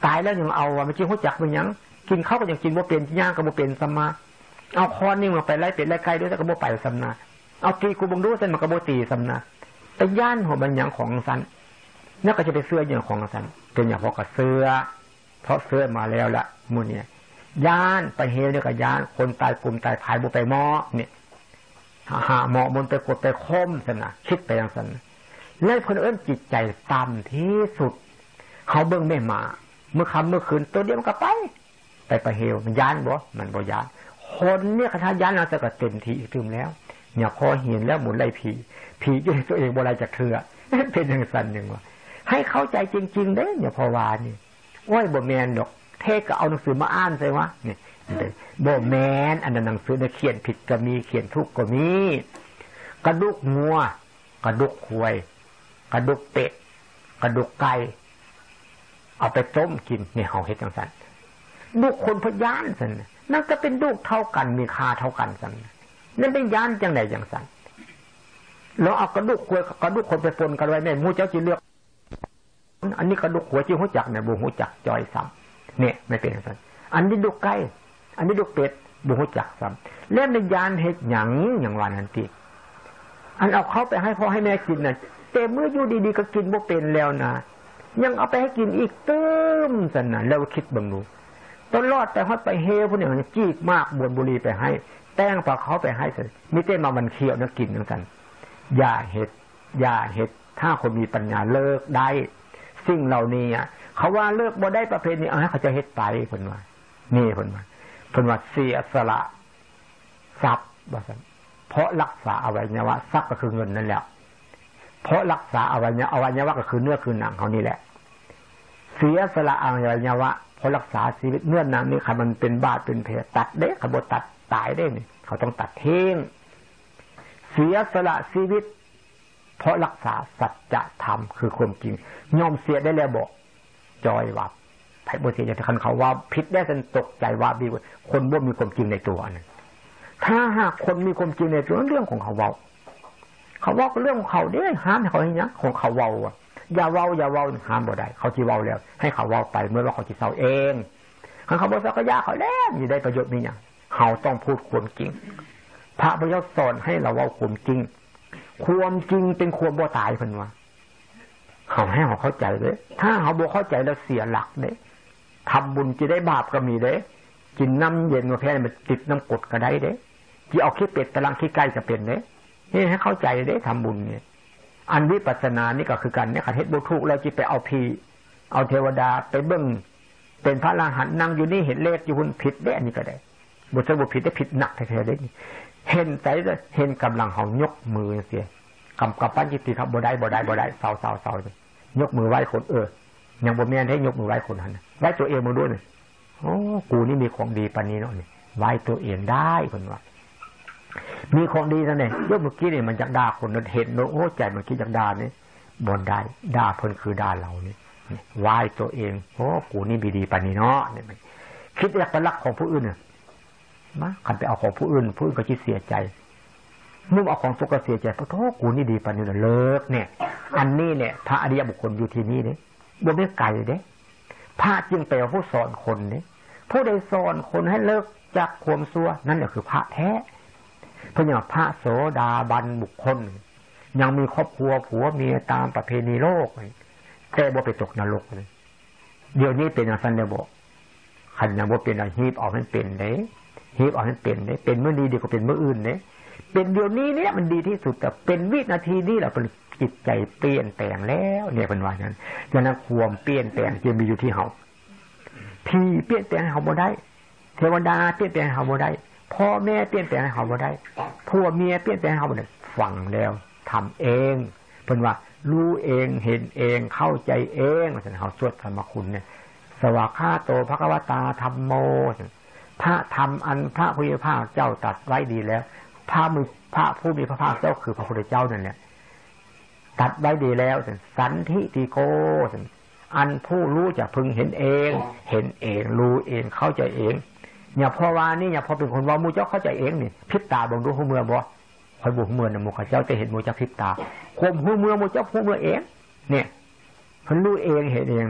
ตายแล้วยังเอาว่ามันจริงหัวจักมันยังกินข้าวก็ยังกินบ่เป็นย่างก็บ่เป็นสัมมาเอาคอนนี่มาไปไล่เป็ดไล่ไก่ด้วยแต่ก็บ่ไปสัมนาเอาตีกูบังดูเส้นมันก็บ่ตีสัมนาแต่ย่านหัวมันยังของสันนั่นก็จะไปเสื้ออย่างของสันเป็นอย่างพอกับเสื้อเพราะเสื้อมาแล้วละมูเนี่ยย่านไปเฮลเนี่ยกับย่านคนตายกลุ่มตายภายบุไปหม้อเนี่ยหาหมอมันไปกดไปคมสนะคิดไปอย่างสันแล้วคนเอิ้นจิตใจต่ำที่สุดเขาเบิ่งไม่มาเมื่อคำเมื่อคืนตัวเดียวมันก็ไปเฮลมันย่านบ่มันบ่ย่านคนเนี่ยคาถาย่านเราจะก็เต็มที่ถึงแล้วเนี่ยพอเห็นแล้วหมุนไล่ผีอยู่ในตัวเองบ่ไรจากเถื่อเป็นอย่างสันหนึ่งว่าให้เข้าใจจริงๆได้เนี่ยพอวานี่ว่าบ่แมนดอกเทศก็เอาหนังสือมาอ่านใช่วะเนี่ยบ่แมนอันนั้นหนังสือเนี่ยเขียนผิดก็มีเขียนถูกก็มีกระดูกงัวกระดูกควายกระดูกเป็ดกระดูกไก่เอาไปต้มกินเนี่ยเฮาเฮ็ดจังซั่นลูกคนพยานซั่นนั่นก็เป็นลูกเท่ากันมีค่าเท่ากันซั่นนั่นเป็นยานจังได๋จังซั่นแล้วเอากระดูกควายกระดูกคนไปปนกันไว้แม่หมู่เจ้าสิเลือกอันนี้กระดูกหัวจิ๋วหัวจักเนี่ยบุหัวจักจอยซ้ำเนี่ยไม่เป็นอย่างนั้นอันนี้ดูไก่อันนี้ดูเป็ดบุหัวจักซ้ำแล้วในยานเฮ็ดหยังอย่างวานันติอันเอาเขาไปให้พ่อให้แม่กินน่ะแต่เมื่ออยู่ดีๆก็กินบ่เป็นแล้วนะยังเอาไปให้กินอีกเติมสั่นน่ะแล้วคิดบังดูตลอดแต่ฮอดไปเฮพวกนี้มันจีกมากบวนบุรีไปให้แต้งปลาเขาไปให้สั่นมีเต้มามันเคี้ยวนะกินจังซั่นอย่าเฮ็ดถ้าคนมีปัญญาเลิกได้สิ่งเหล่านี้เขาว่าเลิกบ่ได้ประเพณีเขาจะเฮ็ดไปเพิ่นว่านี่เพิ่นว่าเสียสละทรัพย์ว่าซั่นเพราะรักษาอวัยวะทรัพย์ก็คือเงินนั่นแหละเพราะรักษาอวัยวะก็คือเนื้อคือหนังเขานี่แหละเสียสละอวัยวะเพราะรักษาชีวิตเนื้อหนังนี่ค่ะมันเป็นบาดเป็นแผลตัดเด้ขบตัดตายได้นี่เขาต้องตัดทิ้งเสียสละชีวิตเพราะรักษาสัจธรรมคือความจริงยอมเสียได้แล้วบอกจอยวับไผ่บ่เสียอย่างที่คันเขาว่าผิดได้จนตกใจว่าดีคนบ่มีความจริงในตัวนั่นถ้าหากคนมีความจริงในตัวเรื่องของเขาเว้าก็เรื่องของเขาเด้ห้ามให้เขาเฮ็ดหยังของเขาเว้าอย่าเว้าห้ามบ่ได้เขาสิเว้าแล้วให้เขาเว้าไปเมื่อว่าเขาสิเซาเองคันเขาบ่เซาก็ย่าเขาแล้วมีได้ประโยชน์มีหยังเฮาต้องพูดความจริงพระพุทธเจ้าสอนให้เราเว้าความจริงความจริงเป็นความบ่ตายเพิ่นว่าเขาให้เขาเข้าใจเด้ถ้าเขาบ่เข้าใจแล้วเสียหลักเด้ทำบุญจะได้บาปก็มีเด้กินน้ำเย็นกาแฟมันติดน้ำกรดก็ได้เด้ที่เอาขี้เป็ดตะลังขี้ไก่จะเป็นเด้นี่ให้เข้าใจเด้ทำบุญเนี่ยอันวิปัสสนานี่ก็คือกันเนี่ยคันเฮ็ดบ่ถูกแล้วจิไปเอาเทวดาไปเบิ่งเป็นพระอรหันต์นั่งอยู่นี่เห็นเลขอยู่หุ่นผิดเด้อันนี้ก็ได้บ่ใช่บ่ผิดได้ผิดหนักแท้ๆเด้เห็นใจเห็นกำลังเขายกมือเสียกับปั้นจิตติครับบ่ได้เศร้าๆยกมือไหว้คนยังบ่แม่นให้ยกมือไหว้คนหั่นไหว้ตัวเองมาด้วยนี่โอ้กูนี่มีของดีปานนี้เนาะนี่ไหว้ตัวเองได้เพิ่นว่ามีของดีซั่นนี่ยกเมื่อกี้นี่มันจักด่าคนนั้นเห็นโอ้ใจมันคิดจักด่านี่บ่ได้ด่าเพิ่นคือด่าเรานี่ไหว้ตัวเองโอ้กูนี่มีดีปานนี้เนาะนี่คิดอยากไปรักของผู้อื่นน่ะมาคันไปเอาของผู้อื่นก็สิเสียใจนุ่มเอาของสุกเสียใจเพราะโธ่กูนี่ดีปานนี้เลิกเนี่ยอันนี้เนี่ยพระอริยบุคคลอยู่ที่นี่เนี่ยบ่มีไกลเด้พระจึงเป็นผู้สอนคนเนี่ยผู้ใดสอนคนให้เลิกจากความชั่วนั่นแหละคือพระแท้เพราะอย่างพระโสดาบันบุคคลยังมีครอบครัวผัวเมียตามประเพณีโลกแต่บ่ไปตกนรกเลยเดี๋ยวนี้เป็นอย่างนั้นแล้วบ่คันยังบ่เป็นฮีบออกให้เป็นเด้ฮีบออกให้เป็นเด้เป็นมื้อนี้ดีกว่าเป็นมื้ออื่นเด้เป็นเดี๋ยวนี้เนี่ยมันดีที่สุดแต่เป็นวินาทีนี้แหละเป็นจิตใจเปลี่ยนแปลงแล้วเนี่ยเป็นว่านั้นฉะนั้นความเปลี่ยนแปลงจะมีอยู่ที่เฮาพี่เปลี่ยนแปลงให้เฮาบ่ได้เทวดาเปลี่ยนแปลงให้เฮาบ่ได้พ่อแม่เปลี่ยนแปลงให้เฮาบ่ได้ผัวเมียเปลี่ยนแปลงให้เฮาบ่ได้ฟังแล้วทำเองเพิ่นว่ารู้เองเห็นเองเข้าใจเองว่าซั่นเฮาสวดธรรมคุณเนี่ยสวากขาโตภควตาธัมโมพระธรรมอันพระพุทธภาคเจ้าตรัสไว้ดีแล้วพระผู้มีพระภาคเจ้าคือพระพุทธเจ้านั่นแหละตัดไว้ดีแล้วสันทิฏฐิโกอันผู้รู้จะพึงเห็นเองรู้เองเข้าใจเองอย่าพอว่านี่อย่าพอเป็นคนว่ามูเจ้าเข้าใจเองนี่พิจตาบ่งดูหูเมื่อบ่คอยบุกเมื่อนะมูข้าเจ้าจะเห็นมูเจ้าพิจตาข่มหูเมื่อมูเจ้าหูเมื่อเองเนี่ยเพิ่นรู้เองเห็นเองนะ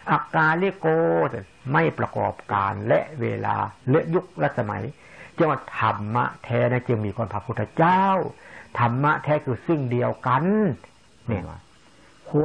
อากาลิโกไม่ประกอบการและเวลาและยุคและสมัยจึงว่าธรรมะแท้นะจึงมีก่อนพระพุทธเจ้าธรรมะแท้คือสิ่งเดียวกันเนี่ยว่าความ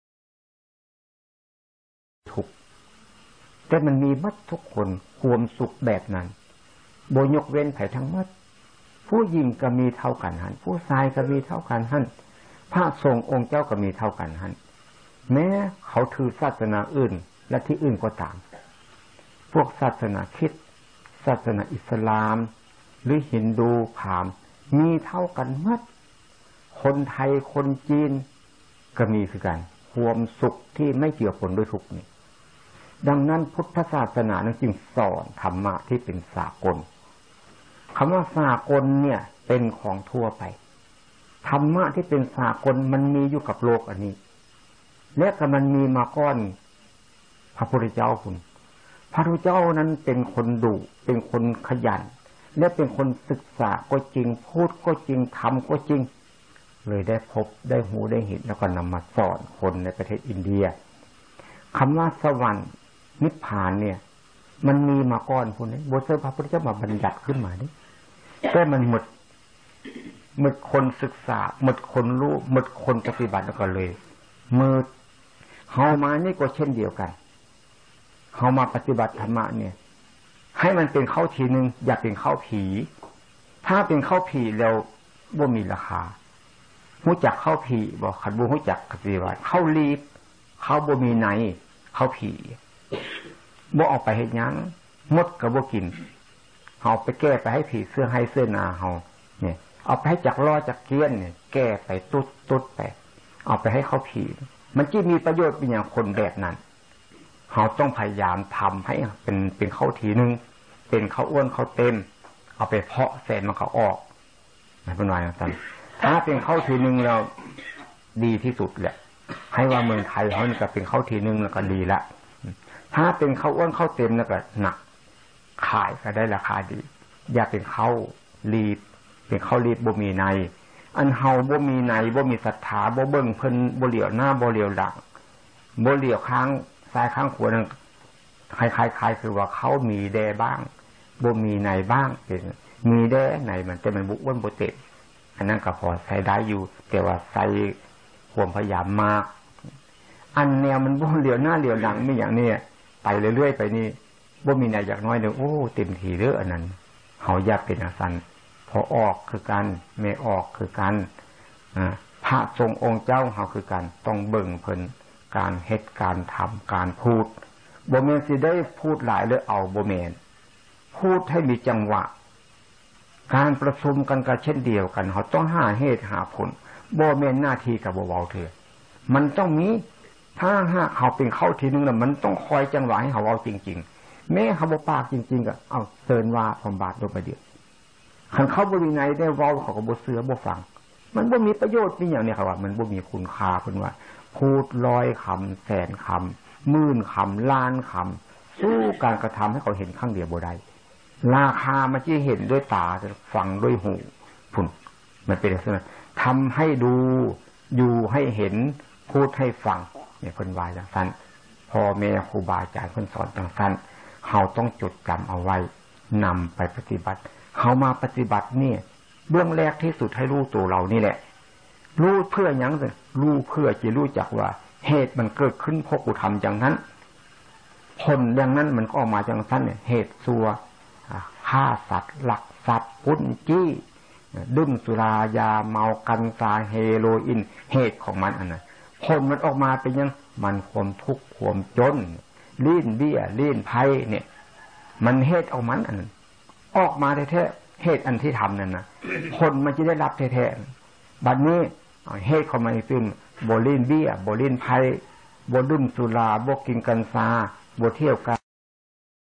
ทุกข์แต่มันมีมัดทุกคนความสุขแบบนั้นโบยกเว้นไผ่ทั้งมัดผู้หญิงก็มีเท่ากันหันผู้ชายก็มีเท่ากันหันพระสงฆ์องค์เจ้าก็มีเท่ากันหันแม้เขาถือศาสนาอื่นและที่อื่นก็ตามพวกศาสนาคริสต์ศาสนาอิสลามหรือฮินดูพราหมณ์มีเท่ากันหมดคนไทยคนจีนก็มีคือกันความสุขที่ไม่เกี่ยวผลด้วยทุกข์นี่ดังนั้นพุทธศาสนาจึงสอนธรรมะที่เป็นสากลคำว่าสากลเนี่ยเป็นของทั่วไปธรรมะที่เป็นสากลมันมีอยู่กับโลกอันนี้และก็มันมีมาก่อนพระพุทธเจ้าคุณพระพุทธเจ้านั้นเป็นคนดุเป็นคนขยันและเป็นคนศึกษาก็จริงพูดก็จริงทำก็จริงเลยได้พบได้หูได้เห็นแล้วก็นำมาสอนคนในประเทศอินเดียคำว่าสวรรค์นิพพานเนี่ยมันมีมาก่อนคุณนี่บทพระพุทธเจ้ามาบัญญัติขึ้นมานี่แต่มันหมดคนศึกษาหมดคนรู้หมดคนปฏิบัติแล้วก็เลยมืดเฮามานี่ก็เช่นเดียวกันเฮามาปฏิบัติธรรมะเนี่ยให้มันเป็นเข้าทีนึงอย่าเป็นเข้าผีถ้าเป็นเข้าผีแล้วบ่มีราคารู้จักเข้าผีบอกขันบ่รู้จักกสิว่าเข้าลีบเข้าบ่มีไหนเข้าผีบ่ออกไปเฮ็ดหยังมดก็บ่กินเฮาไปแก้ไปให้ผีเสื้อให้เสื้อนาเฮาเนี่ยเอาไปให้จักล้อจักเกี้ยนเนี่ยแก้ไปตุ๊ดไปเอาไปให้เขาผีมันจะมีประโยชน์เป็นอย่างคนแบบนั้นเราต้องพยายามทำให้เป็นเข้าทีนึงเป็นเข้าอ้วนเข้าเต็มเอาไปเพาะเศษมันก็ออกไม่เป็นไรนะท่านถ้าเป็นเข้าทีนึงเราดีที่สุดแหละให้ว่าเมืองไทยเขานี่ก็เป็นเข้าทีนึงแล้วก็ดีละถ้าเป็นเข้าอ้วนเข้าเต็มแล้วก็หนักขายก็ได้ราคาดีอย่าเป็นเข้ารีบเป็นเข้ารีบบ่มีในอันเฮาบ่มีในบ่มีศรัทธาบ่เบิ่งเพิ่นบ่เหลียวหน้าบ่เหลียวหลังบ่เหลียวข้างซ้ายข้างขวานั่นคล้ายๆคือว่าเขามีแดบ้างบ่มีในบ้างเป็นมีแดในมันแต่มันบุอ้วนบ่เต็มอันนั้นก็พอใช้ได้อยู่แต่ว่าใส่ความพยายามมากอันแนวมันบ่เหลียวหน้าเหลียวหลังไม่อย่างนี้ไปเรื่อยๆไปนี่บ่มีในอย่างน้อยเด้อโอ้เต็มที่เด้ออันนั้นเฮาอย่าเป็นอาสันพอออกคือกันไม่ออกคือกันพระทรงองค์เจ้าเฮาคือกันต้องเบิ่งเพิ่นการเฮ็ดการทำการพูดบ่แม่นสิได้พูดหลายเลยเอาบ่แม่นพูดให้มีจังหวะการประชุมกันก็เช่นเดียวกันเฮาต้องหาเหตุหาผลบ่แม่นหน้าที่กับบ่เว้าเถอะมันต้องมีถ้าหากเฮาเป็นเข้าทีนึงน่ะมันต้องคอยจังหวะให้เฮาเว้าจริงๆแม้เฮาบ่ปากจริงๆก็เอาเชิญว่าพรหมบาทโดยประเดี๋ยวคันเขาบ่มีไงได้เว้าเขาก็บ่เชื่อบ่ฟังมันบ่มีประโยชน์มีหยังเนี่ยครับว่ามันบ่มีคุณค่าเพิ่นว่าพูด100 คำแสนคำหมื่นคำล้านคำสู้การกระทำให้เขาเห็นครั้งเดียวบ่ได้ราคามันสิเห็นด้วยตาฟังด้วยหูพุ่นมันเป็นลักษณะทำให้ดูอยู่ให้เห็นพูดให้ฟังเนี่ยเพิ่นว่าจังซั่นพ่อแม่ครูบาอาจารย์เพิ่นสอนจังซั่นเฮาต้องจดจำเอาไว้นำไปปฏิบัติเขามาปฏิบัติเนี่ยเบื้องแรกที่สุดให้รู้ตัวเรานี่แหละรู้เพื่อหยังสิรู้เพื่อจะรู้จักว่าเหตุมันเกิดขึ้นเพราะกูทำอย่างนั้นผลอย่างนั้นมันก็ออกมาอย่างนั้นเนี่ยเหตุซัวฆ่าสัตว์ลักทรัพย์ปุ้นจี้ดื่มสุรายาเมากัญชาเฮโรอีนเหตุของมันอันนั้นผลมันออกมาเป็นยังมันความทุกข์ความจนลิ้นเบี้ยลิ้นไพ่เนี่ยมันเหตุเอามันอันนั้นออกมาแท้ๆเหตุอันที่ทำนั่นนะผลมันจะได้รับแท้ๆบัดนี้เหตุของมันคือโบลินเบี้ยโบลินไพ่โบดื่มสุราโบกินกัญชาโบเที่ยวกัน